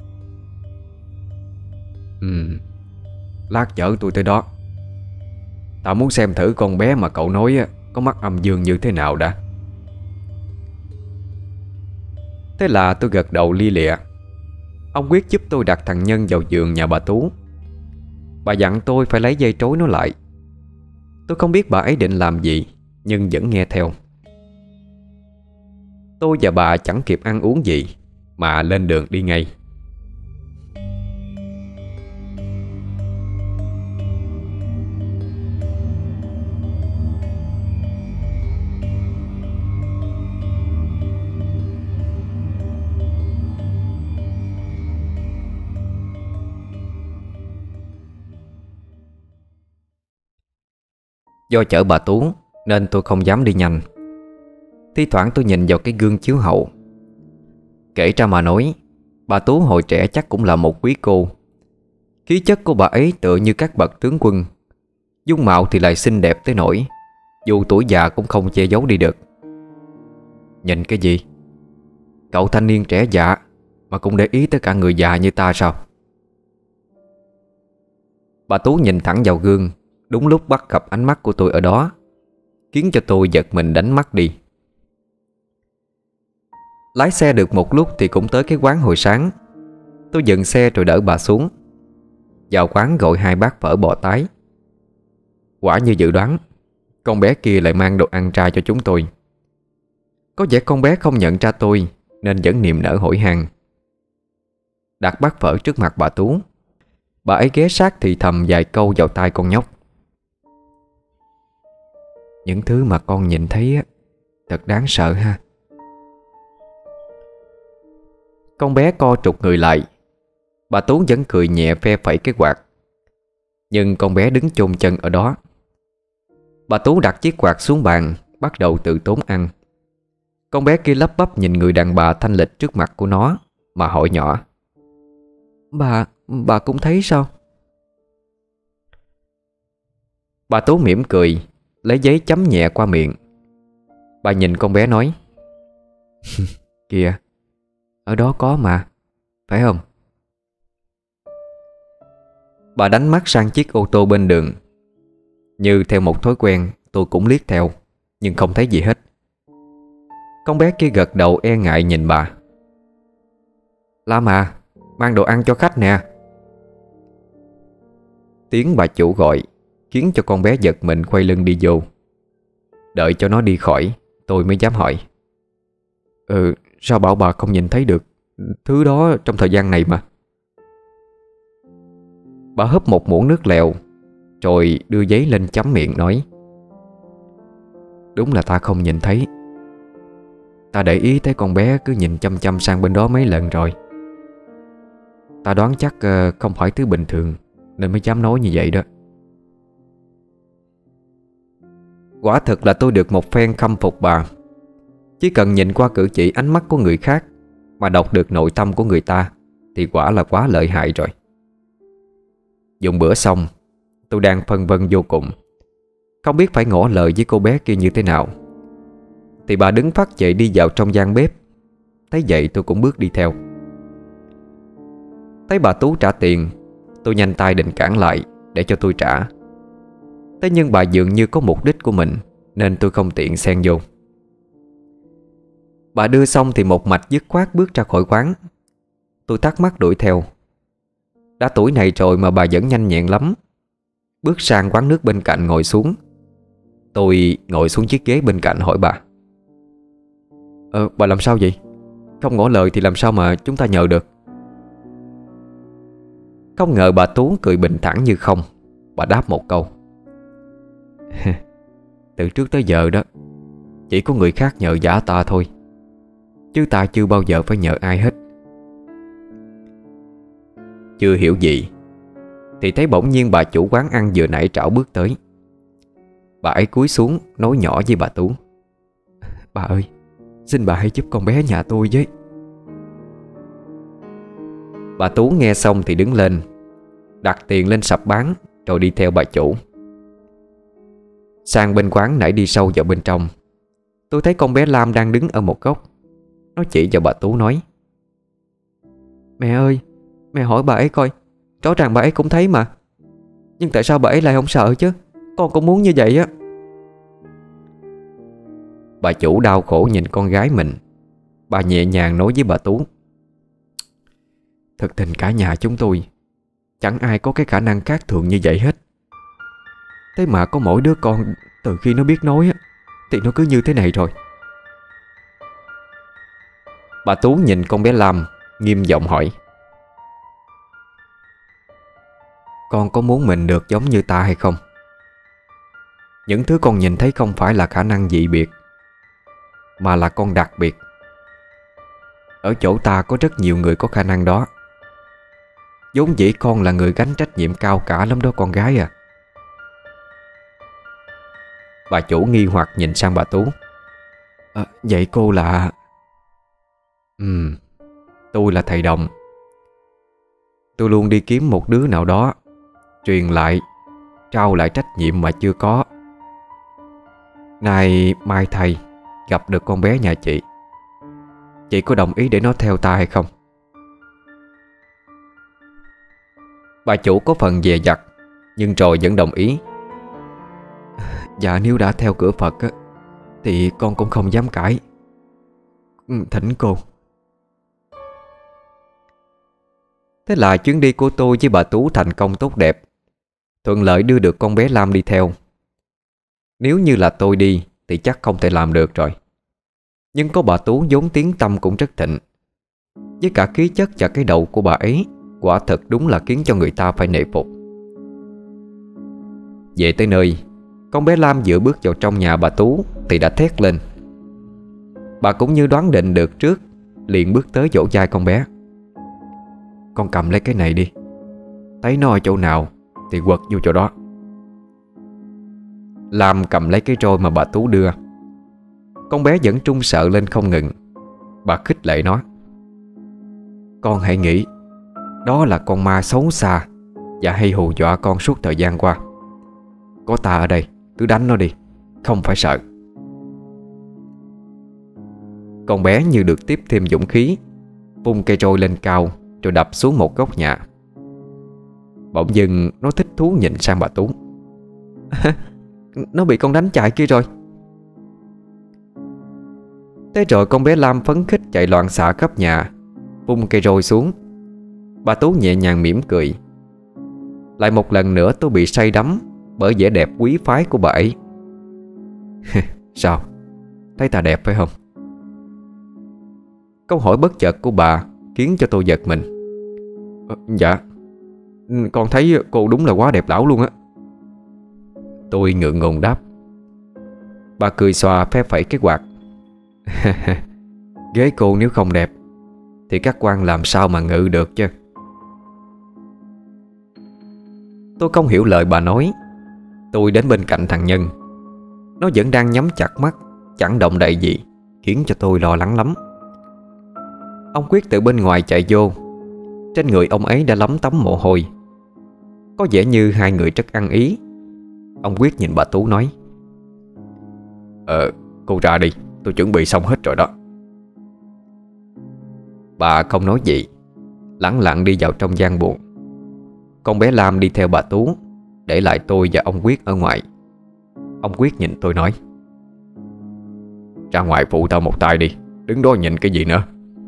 Lát chở tôi tới đó. Tao muốn xem thử con bé mà cậu nói có mắt âm dương như thế nào đã. Thế là tôi gật đầu lia lịa. Ông Quyết giúp tôi đặt thằng Nhân vào giường nhà bà Tú. Bà dặn tôi phải lấy dây trối nó lại. Tôi không biết bà ấy định làm gì, nhưng vẫn nghe theo. Tôi và bà chẳng kịp ăn uống gì mà lên đường đi ngay. Do chở bà Tú nên tôi không dám đi nhanh. Thi thoảng tôi nhìn vào cái gương chiếu hậu. Kể ra mà nói, bà Tú hồi trẻ chắc cũng là một quý cô. Khí chất của bà ấy tựa như các bậc tướng quân, dung mạo thì lại xinh đẹp tới nỗi dù tuổi già cũng không che giấu đi được. Nhìn cái gì? Cậu thanh niên trẻ dạ mà cũng để ý tới cả người già như ta sao? Bà Tú nhìn thẳng vào gương, đúng lúc bắt gặp ánh mắt của tôi ở đó, khiến cho tôi giật mình đánh mắt đi. Lái xe được một lúc thì cũng tới cái quán hồi sáng. Tôi dừng xe rồi đỡ bà xuống. Vào quán gọi 2 bát phở bò tái. Quả như dự đoán, con bé kia lại mang đồ ăn ra cho chúng tôi. Có vẻ con bé không nhận ra tôi nên vẫn niềm nở hỏi han. Đặt bát phở trước mặt bà Tú, bà ấy ghé sát thì thầm vài câu vào tai con nhóc. Những thứ mà con nhìn thấy á, thật đáng sợ ha. Con bé co trục người lại. Bà Tú vẫn cười nhẹ phe phẩy cái quạt. Nhưng con bé đứng chôn chân ở đó. Bà Tú đặt chiếc quạt xuống bàn, bắt đầu tự tốn ăn. Con bé kia lắp bắp nhìn người đàn bà thanh lịch trước mặt của nó mà hỏi nhỏ: Bà cũng thấy sao? Bà Tú mỉm cười, lấy giấy chấm nhẹ qua miệng. Bà nhìn con bé nói: Kìa, ở đó có mà, phải không? Bà đánh mắt sang chiếc ô tô bên đường. Như theo một thói quen, tôi cũng liếc theo, nhưng không thấy gì hết. Con bé kia gật đầu e ngại nhìn bà. Lam à, mang đồ ăn cho khách nè. Tiếng bà chủ gọi khiến cho con bé giật mình quay lưng đi vô. Đợi cho nó đi khỏi, tôi mới dám hỏi: Sao bảo bà không nhìn thấy được thứ đó trong thời gian này mà? Bà húp một muỗng nước lèo, rồi đưa giấy lên chấm miệng nói: Đúng là ta không nhìn thấy. Ta để ý thấy con bé cứ nhìn chăm chăm sang bên đó mấy lần rồi. Ta đoán chắc không phải thứ bình thường nên mới dám nói như vậy đó. Quả thực là tôi được một phen khâm phục bà. Chỉ cần nhìn qua cử chỉ ánh mắt của người khác mà đọc được nội tâm của người ta thì quả là quá lợi hại rồi. Dùng bữa xong, tôi đang phân vân vô cùng, không biết phải ngỏ lời với cô bé kia như thế nào, thì bà đứng phắt dậy đi vào trong gian bếp. Thấy vậy tôi cũng bước đi theo. Thấy bà Tú trả tiền, tôi nhanh tay định cản lại để cho tôi trả. Thế nhưng bà dường như có mục đích của mình nên tôi không tiện xen vô. Bà đưa xong thì một mạch dứt khoát bước ra khỏi quán. Tôi thắc mắc đuổi theo. Đã tuổi này rồi mà bà vẫn nhanh nhẹn lắm. Bước sang quán nước bên cạnh ngồi xuống. Tôi ngồi xuống chiếc ghế bên cạnh hỏi bà: Bà làm sao vậy? Không ngỏ lời thì làm sao mà chúng ta nhờ được? Không ngờ bà Tú cười bình thản như không. Bà đáp một câu: Từ trước tới giờ đó, chỉ có người khác nhờ vả ta thôi, chứ ta chưa bao giờ phải nhờ ai hết. Chưa hiểu gì thì thấy bỗng nhiên bà chủ quán ăn vừa nãy trảo bước tới. Bà ấy cúi xuống nói nhỏ với bà Tú: Bà ơi, xin bà hãy giúp con bé nhà tôi với. Bà Tú nghe xong thì đứng lên, đặt tiền lên sập bán rồi đi theo bà chủ. Sang bên quán nãy đi sâu vào bên trong, tôi thấy con bé Lam đang đứng ở một góc. Nó chỉ vào bà Tú nói: Mẹ ơi, mẹ hỏi bà ấy coi, rõ ràng bà ấy cũng thấy mà. Nhưng tại sao bà ấy lại không sợ chứ? Con cũng muốn như vậy á. Bà chủ đau khổ nhìn con gái mình. Bà nhẹ nhàng nói với bà Tú: Thực tình cả nhà chúng tôi chẳng ai có cái khả năng khác thường như vậy hết. Thế mà có mỗi đứa con từ khi nó biết nói á, thì nó cứ như thế này rồi. Bà Tú nhìn con bé Lam, nghiêm giọng hỏi: Con có muốn mình được giống như ta hay không? Những thứ con nhìn thấy không phải là khả năng dị biệt, mà là con đặc biệt. Ở chỗ ta có rất nhiều người có khả năng đó. Vốn dĩ con là người gánh trách nhiệm cao cả lắm đó con gái à. Bà chủ nghi hoặc nhìn sang bà Tú. Vậy cô là... Tôi là thầy Đồng. Tôi luôn đi kiếm một đứa nào đó, truyền lại, trao lại trách nhiệm mà chưa có. Nay mai thầy gặp được con bé nhà chị có đồng ý để nó theo ta hay không? Bà chủ có phần dè dặt, nhưng rồi vẫn đồng ý. Dạ nếu đã theo cửa Phật á, thì con cũng không dám cãi. Thỉnh cô. Thế là chuyến đi của tôi với bà Tú thành công tốt đẹp, thuận lợi đưa được con bé Lam đi theo. Nếu như là tôi đi thì chắc không thể làm được rồi. Nhưng có bà Tú vốn tiếng tâm cũng rất thịnh, với cả khí chất và cái đầu của bà ấy, quả thật đúng là khiến cho người ta phải nể phục. Về tới nơi, con bé Lam vừa bước vào trong nhà bà Tú thì đã thét lên. Bà cũng như đoán định được trước, liền bước tới vỗ vai con bé. Con cầm lấy cái này đi, thấy nó ở chỗ nào thì quật vô chỗ đó. Lam cầm lấy cái roi mà bà Tú đưa. Con bé vẫn trung sợ lên không ngừng. Bà khích lệ nó. Con hãy nghĩ đó là con ma xấu xa và hay hù dọa con suốt thời gian qua. Có ta ở đây, cứ đánh nó đi, không phải sợ. Con bé như được tiếp thêm dũng khí, vung cây roi lên cao rồi đập xuống một góc nhà. Bỗng dưng nó thích thú nhìn sang bà Tú. Nó bị con đánh chạy kia rồi. Thế rồi con bé Lam phấn khích chạy loạn xạ khắp nhà, vung cây roi xuống. Bà Tú nhẹ nhàng mỉm cười. Lại một lần nữa tôi bị say đắm bởi vẻ đẹp quý phái của bà ấy. Sao? Thấy ta đẹp phải không? Câu hỏi bất chợt của bà khiến cho tôi giật mình. Dạ, con thấy cô đúng là quá đẹp lão luôn á. Tôi ngượng ngùng đáp. Bà cười xòa phe phẩy cái quạt. Ghế cô nếu không đẹp thì các quan làm sao mà ngự được chứ. Tôi không hiểu lời bà nói. Tôi đến bên cạnh thằng Nhân. Nó vẫn đang nhắm chặt mắt, chẳng động đậy gì, khiến cho tôi lo lắng lắm. Ông Quyết từ bên ngoài chạy vô. Trên người ông ấy đã lấm tấm mồ hôi. Có vẻ như hai người rất ăn ý. Ông Quyết nhìn bà Tú nói. Cô ra đi, tôi chuẩn bị xong hết rồi đó. Bà không nói gì, lẳng lặng đi vào trong gian buồng. Con bé Lam đi theo bà Tú, để lại tôi và ông Quyết ở ngoài. Ông Quyết nhìn tôi nói. Ra ngoài phụ tao một tay đi, đứng đó nhìn cái gì nữa.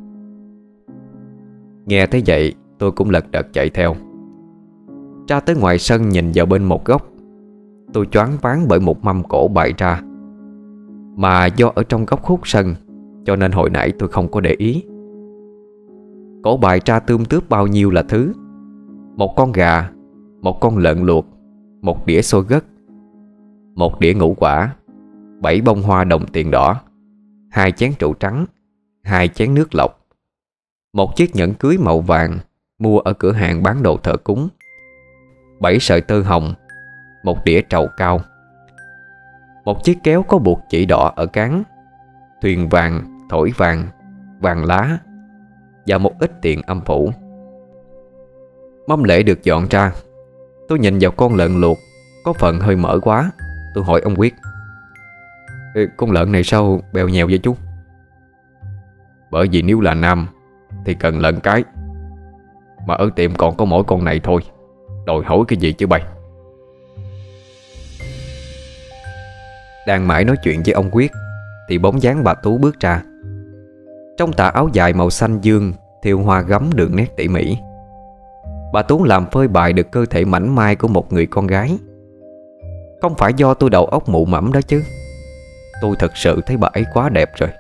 Nghe thấy vậy tôi cũng lật đật chạy theo. Ra tới ngoài sân nhìn vào bên một góc. Tôi choáng váng bởi một mâm cổ bày ra. Mà do ở trong góc khuất sân, cho nên hồi nãy tôi không có để ý. Cổ bày ra tươm tướp bao nhiêu là thứ. Một con gà, một con lợn luộc, một đĩa xôi gấc, một đĩa ngũ quả, 7 bông hoa đồng tiền đỏ, 2 chén rượu trắng, 2 chén nước lọc, một chiếc nhẫn cưới màu vàng mua ở cửa hàng bán đồ thờ cúng, 7 sợi tơ hồng, một đĩa trầu cao, một chiếc kéo có buộc chỉ đỏ ở cán, thuyền vàng, thổi vàng, vàng lá và một ít tiền âm phủ. Mâm lễ được dọn ra. Tôi nhìn vào con lợn luộc, có phần hơi mỡ quá. Tôi hỏi ông Quyết. Con lợn này sao bèo nhèo vậy chú? Bởi vì nếu là nam thì cần lợn cái, mà ở tiệm còn có mỗi con này thôi, đòi hỏi cái gì chứ bay. Đang mãi nói chuyện với ông Quyết thì bóng dáng bà Tú bước ra. Trong tà áo dài màu xanh dương thêu hoa gấm đường nét tỉ mỉ. Bà Tú làm phơi bày được cơ thể mảnh mai của một người con gái. Không phải do tôi đầu óc mụ mẫm đó chứ. Tôi thật sự thấy bà ấy quá đẹp rồi.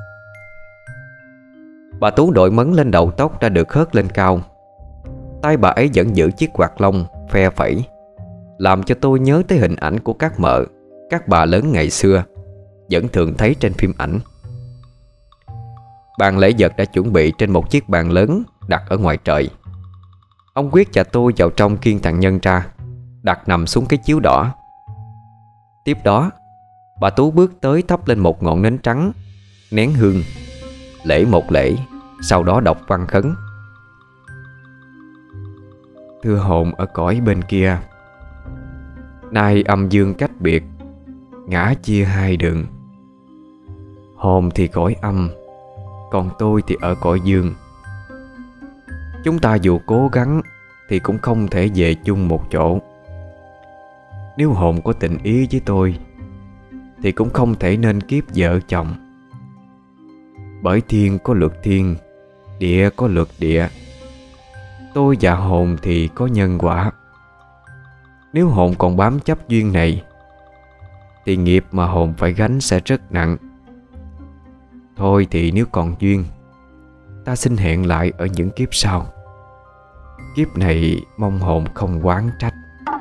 Bà Tú đội mấn lên đầu tóc đã được hớt lên cao. Tay bà ấy vẫn giữ chiếc quạt lông phe phẩy, làm cho tôi nhớ tới hình ảnh của các mợ, các bà lớn ngày xưa vẫn thường thấy trên phim ảnh. Bàn lễ vật đã chuẩn bị trên một chiếc bàn lớn đặt ở ngoài trời. Ông Quyết và tôi vào trong khiêng thằng Nhân ra, đặt nằm xuống cái chiếu đỏ. Tiếp đó Bà Tú bước tới thắp lên một ngọn nến trắng, nén hương, lễ một lễ, sau đó đọc văn khấn. Thưa hồn ở cõi bên kia, nay âm dương cách biệt, ngã chia hai đường. Hồn thì cõi âm, còn tôi thì ở cõi dương. Chúng ta dù cố gắng thì cũng không thể về chung một chỗ. Nếu hồn có tình ý với tôi thì cũng không thể nên kiếp vợ chồng. Bởi thiên có luật thiên, địa có luật địa. Tôi và hồn thì có nhân quả. Nếu hồn còn bám chấp duyên này thì nghiệp mà hồn phải gánh sẽ rất nặng. Thôi thì nếu còn duyên, ta xin hẹn lại ở những kiếp sau. Kiếp này mong hồn không oán trách.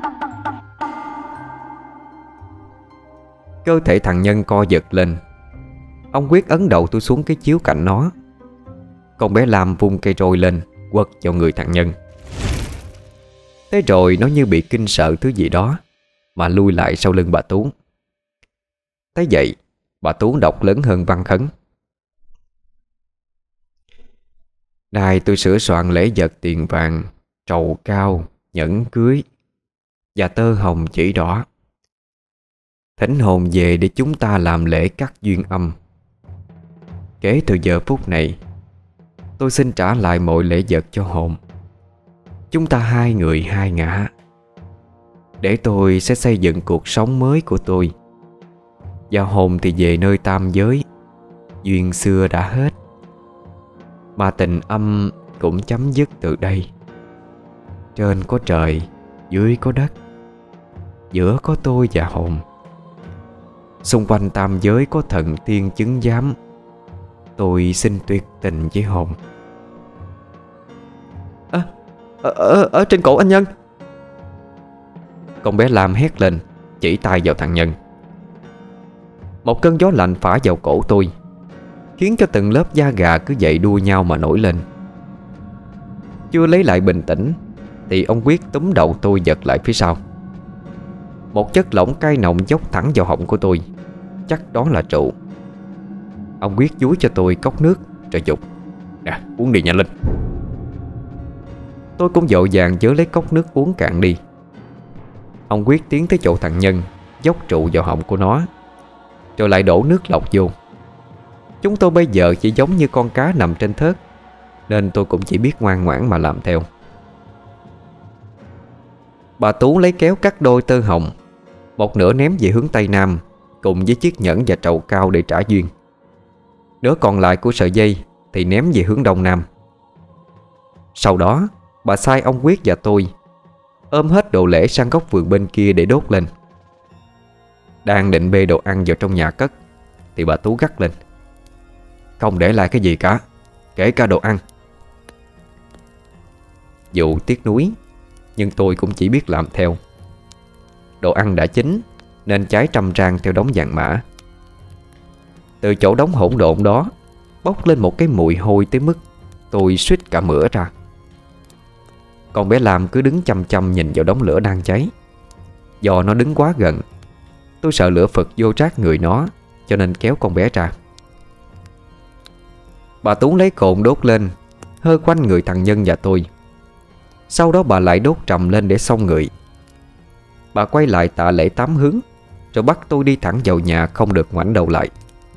Cơ thể thằng Nhân co giật lên. Ông Quyết ấn đầu tôi xuống cái chiếu cạnh nó. Con bé Lam vung cây roi lên quật vào người thằng Nhân. Thế rồi nó như bị kinh sợ thứ gì đó mà lui lại sau lưng bà Tú. Thấy vậy, bà Tú đọc lớn hơn văn khấn. Nay tôi sửa soạn lễ vật tiền vàng, trầu cao, nhẫn cưới và tơ hồng chỉ đỏ. Thỉnh hồn về để chúng ta làm lễ cắt duyên âm. Kể từ giờ phút này, tôi xin trả lại mọi lễ vật cho hồn. Chúng ta hai người hai ngã. Để tôi sẽ xây dựng cuộc sống mới của tôi. Và hồn thì về nơi tam giới. Duyên xưa đã hết, mà tình âm cũng chấm dứt từ đây. Trên có trời, dưới có đất, giữa có tôi và hồn. Xung quanh tam giới có thần tiên chứng giám. Tôi xin tuyệt tình với hồn. Ở trên cổ anh Nhân. Con bé Lam hét lên, chỉ tay vào thằng Nhân. Một cơn gió lạnh phả vào cổ tôi, khiến cho từng lớp da gà cứ dậy đua nhau mà nổi lên. Chưa lấy lại bình tĩnh thì ông Quyết túm đầu tôi giật lại phía sau. Một chất lỏng cay nồng dốc thẳng vào họng của tôi. Chắc đó là rượu. Ông Quyết dúi cho tôi cốc nước rồi dục: Nè, uống đi nhanh lên. Tôi cũng vội vàng vớ lấy cốc nước uống cạn đi. Ông Quyết tiến tới chỗ thằng Nhân, dốc rượu vào họng của nó, rồi lại đổ nước lọc vô. Chúng tôi bây giờ chỉ giống như con cá nằm trên thớt, nên tôi cũng chỉ biết ngoan ngoãn mà làm theo. Bà Tú lấy kéo cắt đôi tơ hồng, một nửa ném về hướng Tây Nam cùng với chiếc nhẫn và trầu cao để trả duyên. Nửa còn lại của sợi dây thì ném về hướng Đông Nam. Sau đó bà sai ông Quyết và tôi ôm hết đồ lễ sang góc vườn bên kia để đốt lên. Đang định bê đồ ăn vào trong nhà cất thì bà Tú gắt lên: Không để lại cái gì cả, kể cả đồ ăn. Dù tiếc nuối, nhưng tôi cũng chỉ biết làm theo. Đồ ăn đã chín nên cháy trăm rang theo đống vàng mã. Từ chỗ đống hỗn độn đó bốc lên một cái mùi hôi tới mức tôi suýt cả mửa ra. Con bé Lam cứ đứng chăm chăm nhìn vào đống lửa đang cháy. Do nó đứng quá gần, tôi sợ lửa phật vô trát người nó, cho nên kéo con bé ra. Bà Tú lấy cồn đốt lên, hơ quanh người thằng Nhân và tôi. Sau đó bà lại đốt trầm lên để xông người. Bà quay lại tạ lễ 8 hướng, rồi bắt tôi đi thẳng vào nhà, không được ngoảnh đầu lại.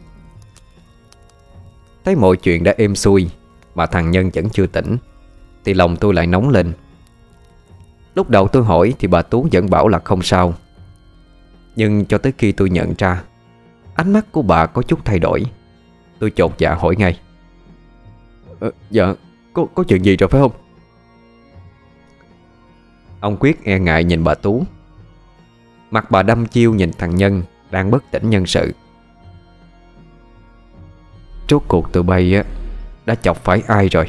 Thấy mọi chuyện đã êm xuôi mà thằng Nhân vẫn chưa tỉnh thì lòng tôi lại nóng lên. Lúc đầu tôi hỏi thì bà Tú vẫn bảo là không sao. Nhưng cho tới khi tôi nhận ra ánh mắt của bà có chút thay đổi, tôi chột dạ hỏi ngay: Dạ, có chuyện gì rồi phải không? Ông Quyết e ngại nhìn bà Tú. Mặt bà đăm chiêu nhìn thằng Nhân đang bất tỉnh nhân sự. Rốt cuộc tụi bay đã chọc phải ai rồi?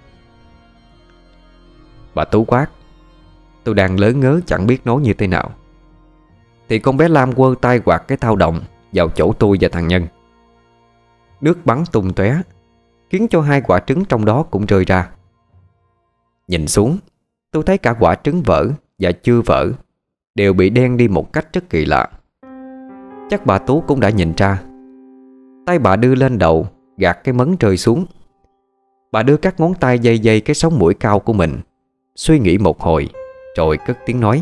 Bà Tú quát. Tôi đang lớn ngớ chẳng biết nói như thế nào thì con bé Lam quơ tay quạt cái thao động vào chỗ tôi và thằng Nhân. Nước bắn tung tóe, khiến cho 2 quả trứng trong đó cũng rơi ra. Nhìn xuống, tôi thấy cả quả trứng vỡ và chưa vỡ đều bị đen đi một cách rất kỳ lạ. Chắc bà Tú cũng đã nhìn ra. Tay bà đưa lên đầu, gạt cái mấn rơi xuống. Bà đưa các ngón tay dây dây cái sống mũi cao của mình, suy nghĩ một hồi rồi cất tiếng nói: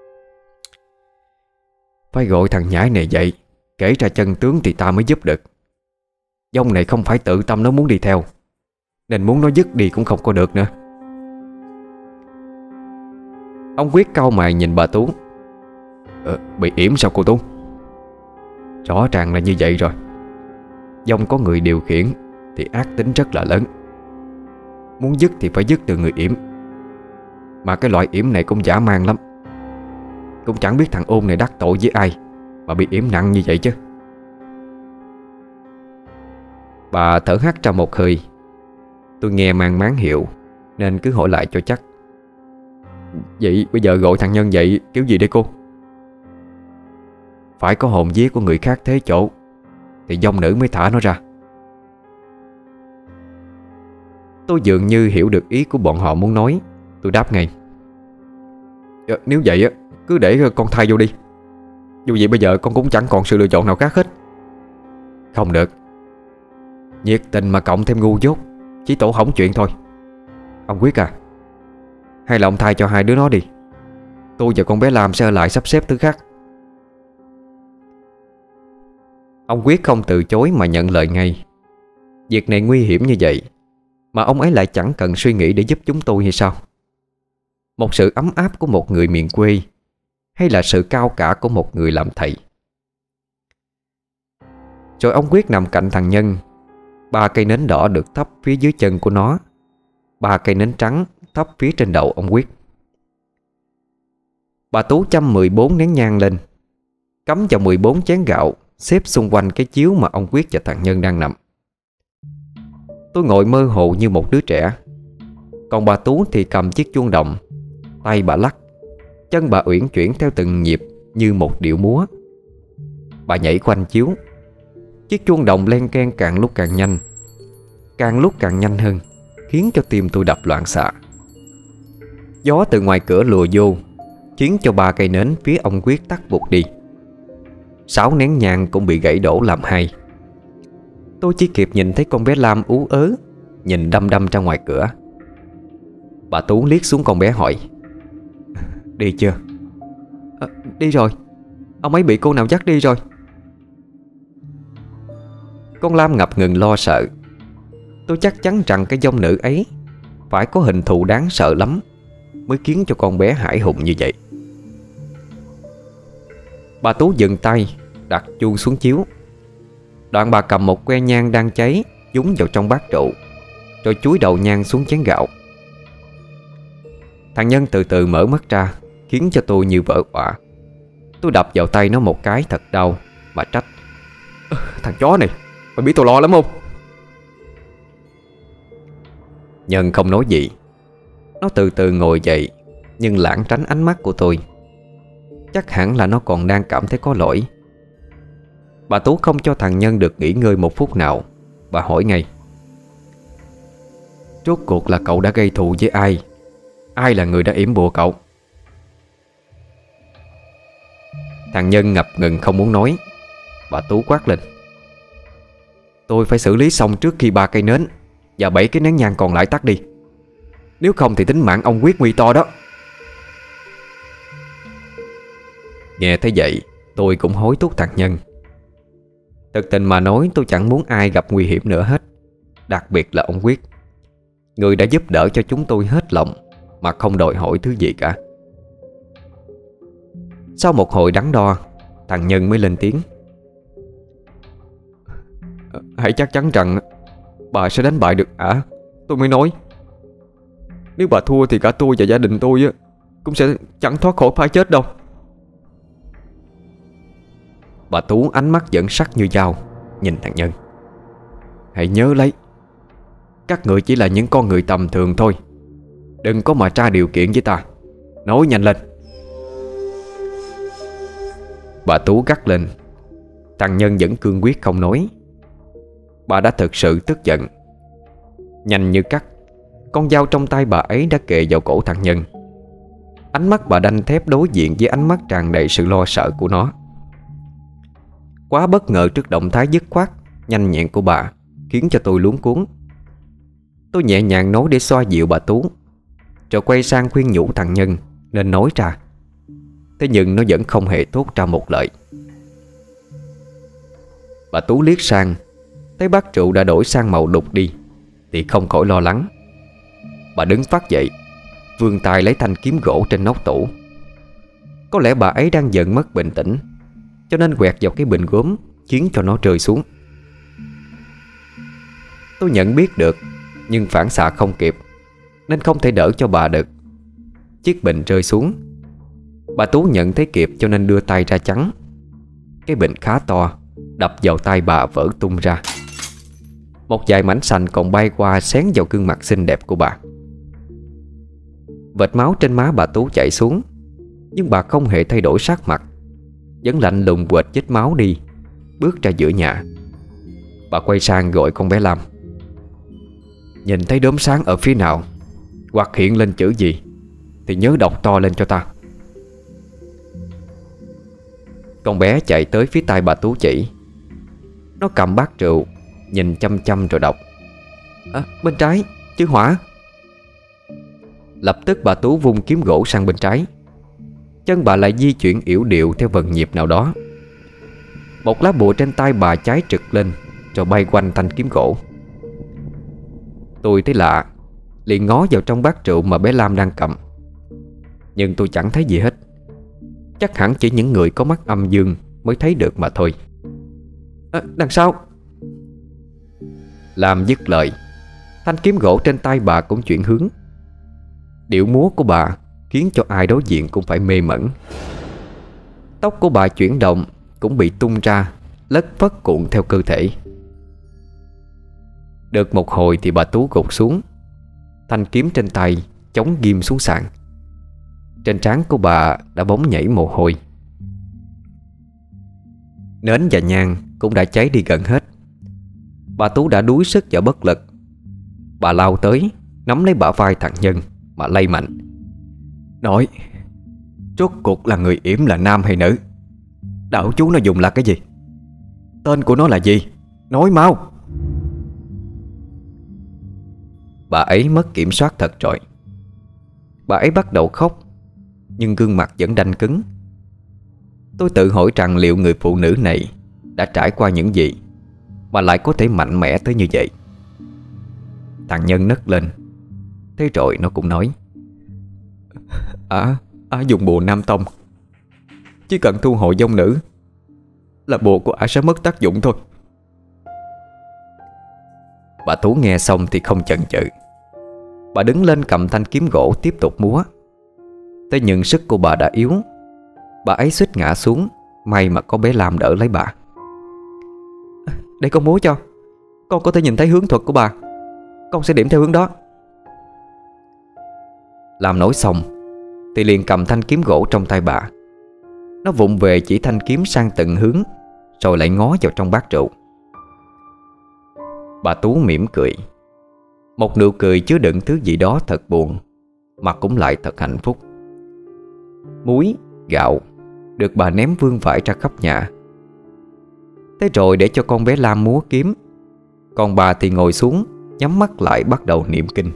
"Phải gọi thằng nhãi này dậy, kể ra chân tướng thì ta mới giúp được. Dông này không phải tự tâm nó muốn đi theo, nên muốn nó dứt đi cũng không có được nữa." Ông Quyết cau mày nhìn bà Tú. Bị yểm sao cô Tú? Rõ ràng là như vậy rồi. Dông có người điều khiển thì ác tính rất là lớn. Muốn dứt thì phải dứt từ người yểm. Mà cái loại yểm này cũng dã man lắm. Cũng chẳng biết thằng ôn này đắc tội với ai mà bị yểm nặng như vậy chứ. Bà thở hắt ra một hơi. Tôi nghe mang máng hiệu nên cứ hỏi lại cho chắc: "Vậy bây giờ gọi thằng Nhân dậy kiểu gì đây cô?" "Phải có hồn vía của người khác thế chỗ thì dông nữ mới thả nó ra." Tôi dường như hiểu được ý của bọn họ muốn nói. Tôi đáp ngay: "Nếu vậy á, cứ để con thay vô đi. Dù vậy bây giờ con cũng chẳng còn sự lựa chọn nào khác hết." "Không được. Nhiệt tình mà cộng thêm ngu dốt chỉ tổ hỏng chuyện thôi. Ông Quyết à, hay là ông thay cho hai đứa nó đi. Tôi và con bé Lam sẽ ở lại sắp xếp thứ khác." Ông Quyết không từ chối mà nhận lời ngay. Việc này nguy hiểm như vậy mà ông ấy lại chẳng cần suy nghĩ để giúp chúng tôi hay sao? Một sự ấm áp của một người miền quê, hay là sự cao cả của một người làm thầy? Rồi ông Quyết nằm cạnh thằng Nhân. 3 cây nến đỏ được thắp phía dưới chân của nó, 3 cây nến trắng thắp phía trên đầu ông Quyết. Bà Tú châm 14 nén nhang lên, cắm vào 14 chén gạo xếp xung quanh cái chiếu mà ông Quyết và thằng Nhân đang nằm. Tôi ngồi mơ hồ như một đứa trẻ. Còn bà Tú thì cầm chiếc chuông đồng. Tay bà lắc, chân bà uyển chuyển theo từng nhịp như một điệu múa. Bà nhảy quanh chiếu. Chiếc chuông đồng len keng càng lúc càng nhanh, càng lúc càng nhanh hơn, khiến cho tim tôi đập loạn xạ. Gió từ ngoài cửa lùa vô, khiến cho 3 cây nến phía ông Quyết tắt vụt đi. 6 nén nhang cũng bị gãy đổ làm 2. Tôi chỉ kịp nhìn thấy con bé Lam ú ớ nhìn đăm đăm ra ngoài cửa. Bà Tú liếc xuống con bé hỏi: "Đi chưa?" Đi rồi. Ông ấy bị cô nào dắt đi rồi." Con Lam ngập ngừng lo sợ. Tôi chắc chắn rằng cái dông nữ ấy phải có hình thù đáng sợ lắm mới khiến cho con bé hãi hùng như vậy. Bà Tú dừng tay, đặt chuông xuống chiếu. Đoạn bà cầm một que nhang đang cháy nhúng vào trong bát rượu, rồi chúi đầu nhang xuống chén gạo. Thằng Nhân từ từ mở mắt ra, khiến cho tôi như vỡ òa. Tôi đập vào tay nó một cái thật đau mà trách: "Thằng chó này, mày biết tôi lo lắm không?" Nhân không nói gì. Nó từ từ ngồi dậy, nhưng lảng tránh ánh mắt của tôi. Chắc hẳn là nó còn đang cảm thấy có lỗi. Bà Tú không cho thằng Nhân được nghỉ ngơi một phút nào. Bà hỏi ngay: "Rốt cuộc là cậu đã gây thù với ai? Ai là người đã yểm bùa cậu?" Thằng Nhân ngập ngừng không muốn nói. Bà Tú quát lên: "Tôi phải xử lý xong trước khi 3 cây nến và 7 cái nén nhang còn lại tắt đi. Nếu không thì tính mạng ông Quyết nguy to đó." Nghe thấy vậy, tôi cũng hối thúc thằng Nhân. Thực tình mà nói, tôi chẳng muốn ai gặp nguy hiểm nữa hết, đặc biệt là ông Quyết, người đã giúp đỡ cho chúng tôi hết lòng mà không đòi hỏi thứ gì cả. Sau một hồi đắn đo, thằng Nhân mới lên tiếng: "Hãy chắc chắn rằng bà sẽ đánh bại được ả, tôi mới nói. Nếu bà thua thì cả tôi và gia đình tôi cũng sẽ chẳng thoát khỏi phải chết đâu." Bà Tú ánh mắt vẫn sắc như dao nhìn thằng Nhân: "Hãy nhớ lấy, các người chỉ là những con người tầm thường thôi. Đừng có mà tra điều kiện với ta. Nói nhanh lên." Bà Tú gắt lên. Thằng Nhân vẫn cương quyết không nói. Bà đã thực sự tức giận. Nhanh như cắt, con dao trong tay bà ấy đã kề vào cổ thằng Nhân. Ánh mắt bà đanh thép đối diện với ánh mắt tràn đầy sự lo sợ của nó. Quá bất ngờ trước động thái dứt khoát nhanh nhẹn của bà khiến cho tôi luống cuống. Tôi nhẹ nhàng nói để xoa dịu bà Tú, rồi quay sang khuyên nhủ thằng Nhân nên nói ra. Thế nhưng nó vẫn không hề thốt ra một lời. Bà Tú liếc sang, thấy bát rượu đã đổi sang màu đục đi thì không khỏi lo lắng. Bà đứng phát dậy, vươn tay lấy thanh kiếm gỗ trên nóc tủ. Có lẽ bà ấy đang giận mất bình tĩnh, cho nên quẹt vào cái bình gốm, khiến cho nó rơi xuống. Tôi nhận biết được, nhưng phản xạ không kịp, nên không thể đỡ cho bà được. Chiếc bình rơi xuống. Bà Tú nhận thấy kịp cho nên đưa tay ra chắn. Cái bình khá to, đập vào tay bà vỡ tung ra. Một vài mảnh sành còn bay qua xén vào gương mặt xinh đẹp của bà. Vệt máu trên má bà Tú chảy xuống, nhưng bà không hề thay đổi sắc mặt, vẫn lạnh lùng quệt vết máu đi, bước ra giữa nhà. Bà quay sang gọi con bé Lam: "Nhìn thấy đốm sáng ở phía nào hoặc hiện lên chữ gì thì nhớ đọc to lên cho ta." Con bé chạy tới phía tay bà Tú chỉ. Nó cầm bát rượu, nhìn chăm chăm rồi đọc: "Bên trái, chữ hỏa." Lập tức bà Tú vung kiếm gỗ sang bên trái. Chân bà lại di chuyển yểu điệu theo vần nhịp nào đó. Một lá bùa trên tay bà cháy trực lên, rồi bay quanh thanh kiếm gỗ. Tôi thấy lạ, liền ngó vào trong bát rượu mà bé Lam đang cầm. Nhưng tôi chẳng thấy gì hết. Chắc hẳn chỉ những người có mắt âm dương mới thấy được mà thôi. Đằng sau. Lam dứt lời, thanh kiếm gỗ trên tay bà cũng chuyển hướng. Điệu múa của bà khiến cho ai đối diện cũng phải mê mẩn. Tóc của bà chuyển động cũng bị tung ra, lất phất cuộn theo cơ thể. Được một hồi thì bà Tú gục xuống. Thanh kiếm trên tay chống ghim xuống sàn. Trên trán của bà đã bóng nhảy mồ hôi. Nến và nhang cũng đã cháy đi gần hết. Bà Tú đã đuối sức và bất lực. Bà lao tới, nắm lấy bả vai thằng Nhân mà lay mạnh: "Nói, rốt cuộc là người yểm là nam hay nữ? Đạo chú nó dùng là cái gì? Tên của nó là gì? Nói mau!" Bà ấy mất kiểm soát thật rồi. Bà ấy bắt đầu khóc, nhưng gương mặt vẫn đanh cứng. Tôi tự hỏi rằng liệu người phụ nữ này đã trải qua những gì mà lại có thể mạnh mẽ tới như vậy. Thằng Nhân nấc lên. Thế rồi nó cũng nói: dùng bùa Nam Tông. Chỉ cần thu hồi vong nữ là bùa của ả sẽ mất tác dụng thôi. Bà Tú nghe xong thì không chần chừ. Bà đứng lên cầm thanh kiếm gỗ tiếp tục múa. Thế nhưng sức của bà đã yếu. Bà ấy suýt ngã xuống. May mà có bé Lam đỡ lấy bà. "Để con múa cho. Con có thể nhìn thấy hướng thuật của bà. Con sẽ điểm theo hướng đó." Lam nói xong thì liền cầm thanh kiếm gỗ trong tay bà. Nó vụng về chỉ thanh kiếm sang từng hướng, rồi lại ngó vào trong bát rượu. Bà Tú mỉm cười. Một nụ cười chứa đựng thứ gì đó thật buồn, mà cũng lại thật hạnh phúc. Muối, gạo được bà ném vương vãi ra khắp nhà. Thế rồi để cho con bé Lam múa kiếm, còn bà thì ngồi xuống, nhắm mắt lại bắt đầu niệm kinh.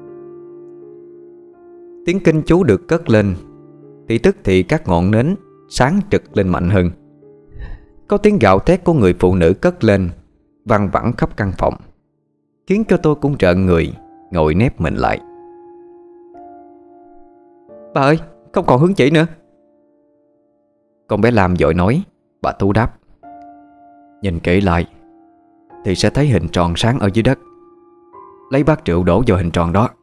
Tiếng kinh chú được cất lên thì tức thì các ngọn nến sáng trực lên mạnh hơn. Có tiếng gào thét của người phụ nữ cất lên, văng vẳng khắp căn phòng, khiến cho tôi cũng trợn người, ngồi nép mình lại. "Bà ơi, không còn hướng chỉ nữa." Con bé Lam vội nói. Bà Tú đáp: "Nhìn kỹ lại thì sẽ thấy hình tròn sáng ở dưới đất. Lấy bát rượu đổ vào hình tròn đó."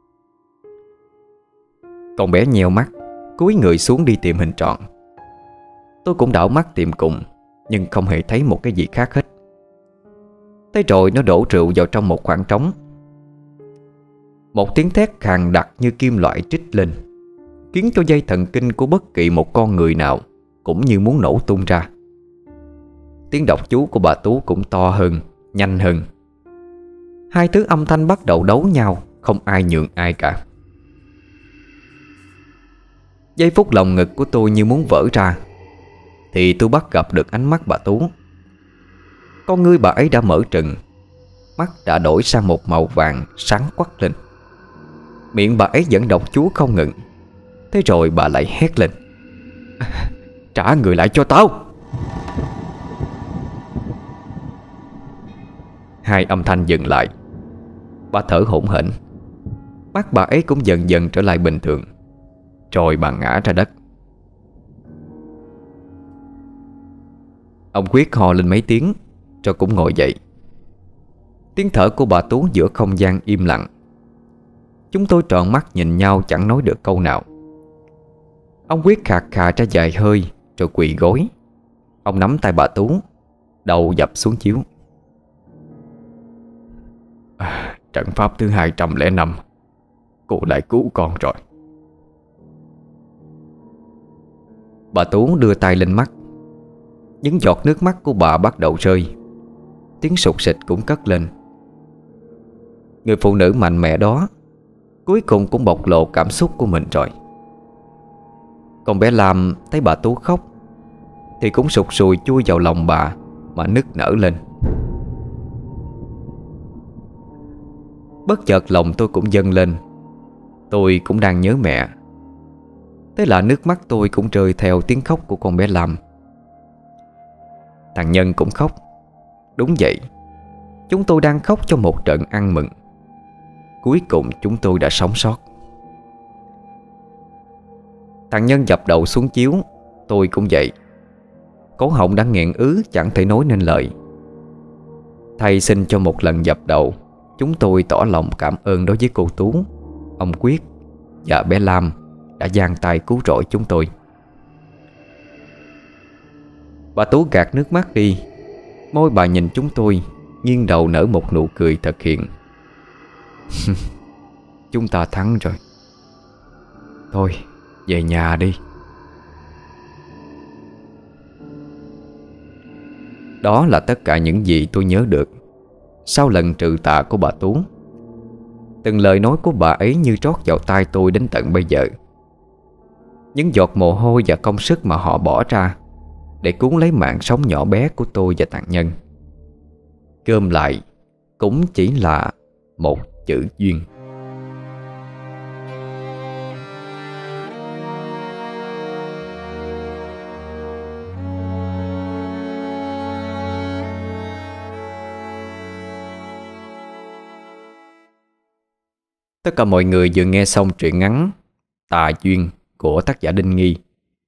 Con bé nheo mắt, cúi người xuống đi tìm hình tròn. Tôi cũng đảo mắt tìm cùng, nhưng không hề thấy một cái gì khác hết. Thế rồi nó đổ rượu vào trong một khoảng trống. Một tiếng thét khàn đặc như kim loại trích lên, khiến cho dây thần kinh của bất kỳ một con người nào cũng như muốn nổ tung ra. Tiếng đọc chú của bà Tú cũng to hơn, nhanh hơn. Hai thứ âm thanh bắt đầu đấu nhau, không ai nhường ai cả. Giây phút lòng ngực của tôi như muốn vỡ ra, thì tôi bắt gặp được ánh mắt bà Tú. Con ngươi bà ấy đã mở trừng, mắt đã đổi sang một màu vàng sáng quắc lên. Miệng bà ấy vẫn đọc chú không ngừng. Thế rồi bà lại hét lên: "Trả người lại cho tao!" Hai âm thanh dừng lại. Bà thở hổn hển. Mắt bà ấy cũng dần dần trở lại bình thường. Rồi bà ngã ra đất. Ông Quyết ho lên mấy tiếng rồi cũng ngồi dậy. Tiếng thở của bà Tú giữa không gian im lặng. Chúng tôi tròn mắt nhìn nhau chẳng nói được câu nào. Ông Quyết khạc khà ra vài hơi rồi quỳ gối. Ông nắm tay bà Tú, đầu dập xuống chiếu. Trận pháp thứ 205, cô lại cứu con rồi. Bà Tú đưa tay lên mắt. Những giọt nước mắt của bà bắt đầu rơi. Tiếng sụt sịt cũng cất lên. Người phụ nữ mạnh mẽ đó cuối cùng cũng bộc lộ cảm xúc của mình rồi. Còn bé Lam thấy bà Tú khóc thì cũng sụt sùi chui vào lòng bà mà nức nở lên. Bất chợt lòng tôi cũng dâng lên. Tôi cũng đang nhớ mẹ. Thế là nước mắt tôi cũng rơi theo tiếng khóc của con bé Lam. Thằng Nhân cũng khóc. Đúng vậy, chúng tôi đang khóc cho một trận ăn mừng. Cuối cùng chúng tôi đã sống sót. Thằng Nhân dập đầu xuống chiếu. Tôi cũng vậy. Cổ họng đã nghẹn ứ chẳng thể nói nên lời. Thầy xin cho một lần dập đầu, chúng tôi tỏ lòng cảm ơn đối với cô Tú, ông Quyết và bé Lam đã giang tay cứu rỗi chúng tôi. Bà Tú gạt nước mắt đi. Môi bà nhìn chúng tôi, nghiêng đầu nở một nụ cười thật hiện. Chúng ta thắng rồi. Thôi, về nhà đi. Đó là tất cả những gì tôi nhớ được sau lần trừ tà của bà Tú. Từng lời nói của bà ấy như trót vào tai tôi đến tận bây giờ. Những giọt mồ hôi và công sức mà họ bỏ ra để cứu lấy mạng sống nhỏ bé của tôi và thằng Nhân, gom lại cũng chỉ là một chữ duyên. Tất cả mọi người vừa nghe xong truyện ngắn Tà Duyên của tác giả Đinh Nghi.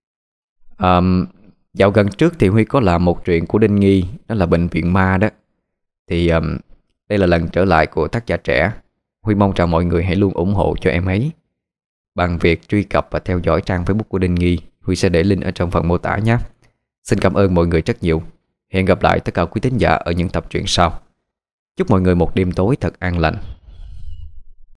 Dạo gần trước thì Huy có làm một truyện của Đinh Nghi, đó là Bệnh viện ma đó. Thì đây là lần trở lại của tác giả trẻ. Huy mong rằng mọi người hãy luôn ủng hộ cho em ấy bằng việc truy cập và theo dõi trang Facebook của Đinh Nghi. Huy sẽ để link ở trong phần mô tả nhé. Xin cảm ơn mọi người rất nhiều. Hẹn gặp lại tất cả quý thính giả ở những tập truyện sau. Chúc mọi người một đêm tối thật an lành.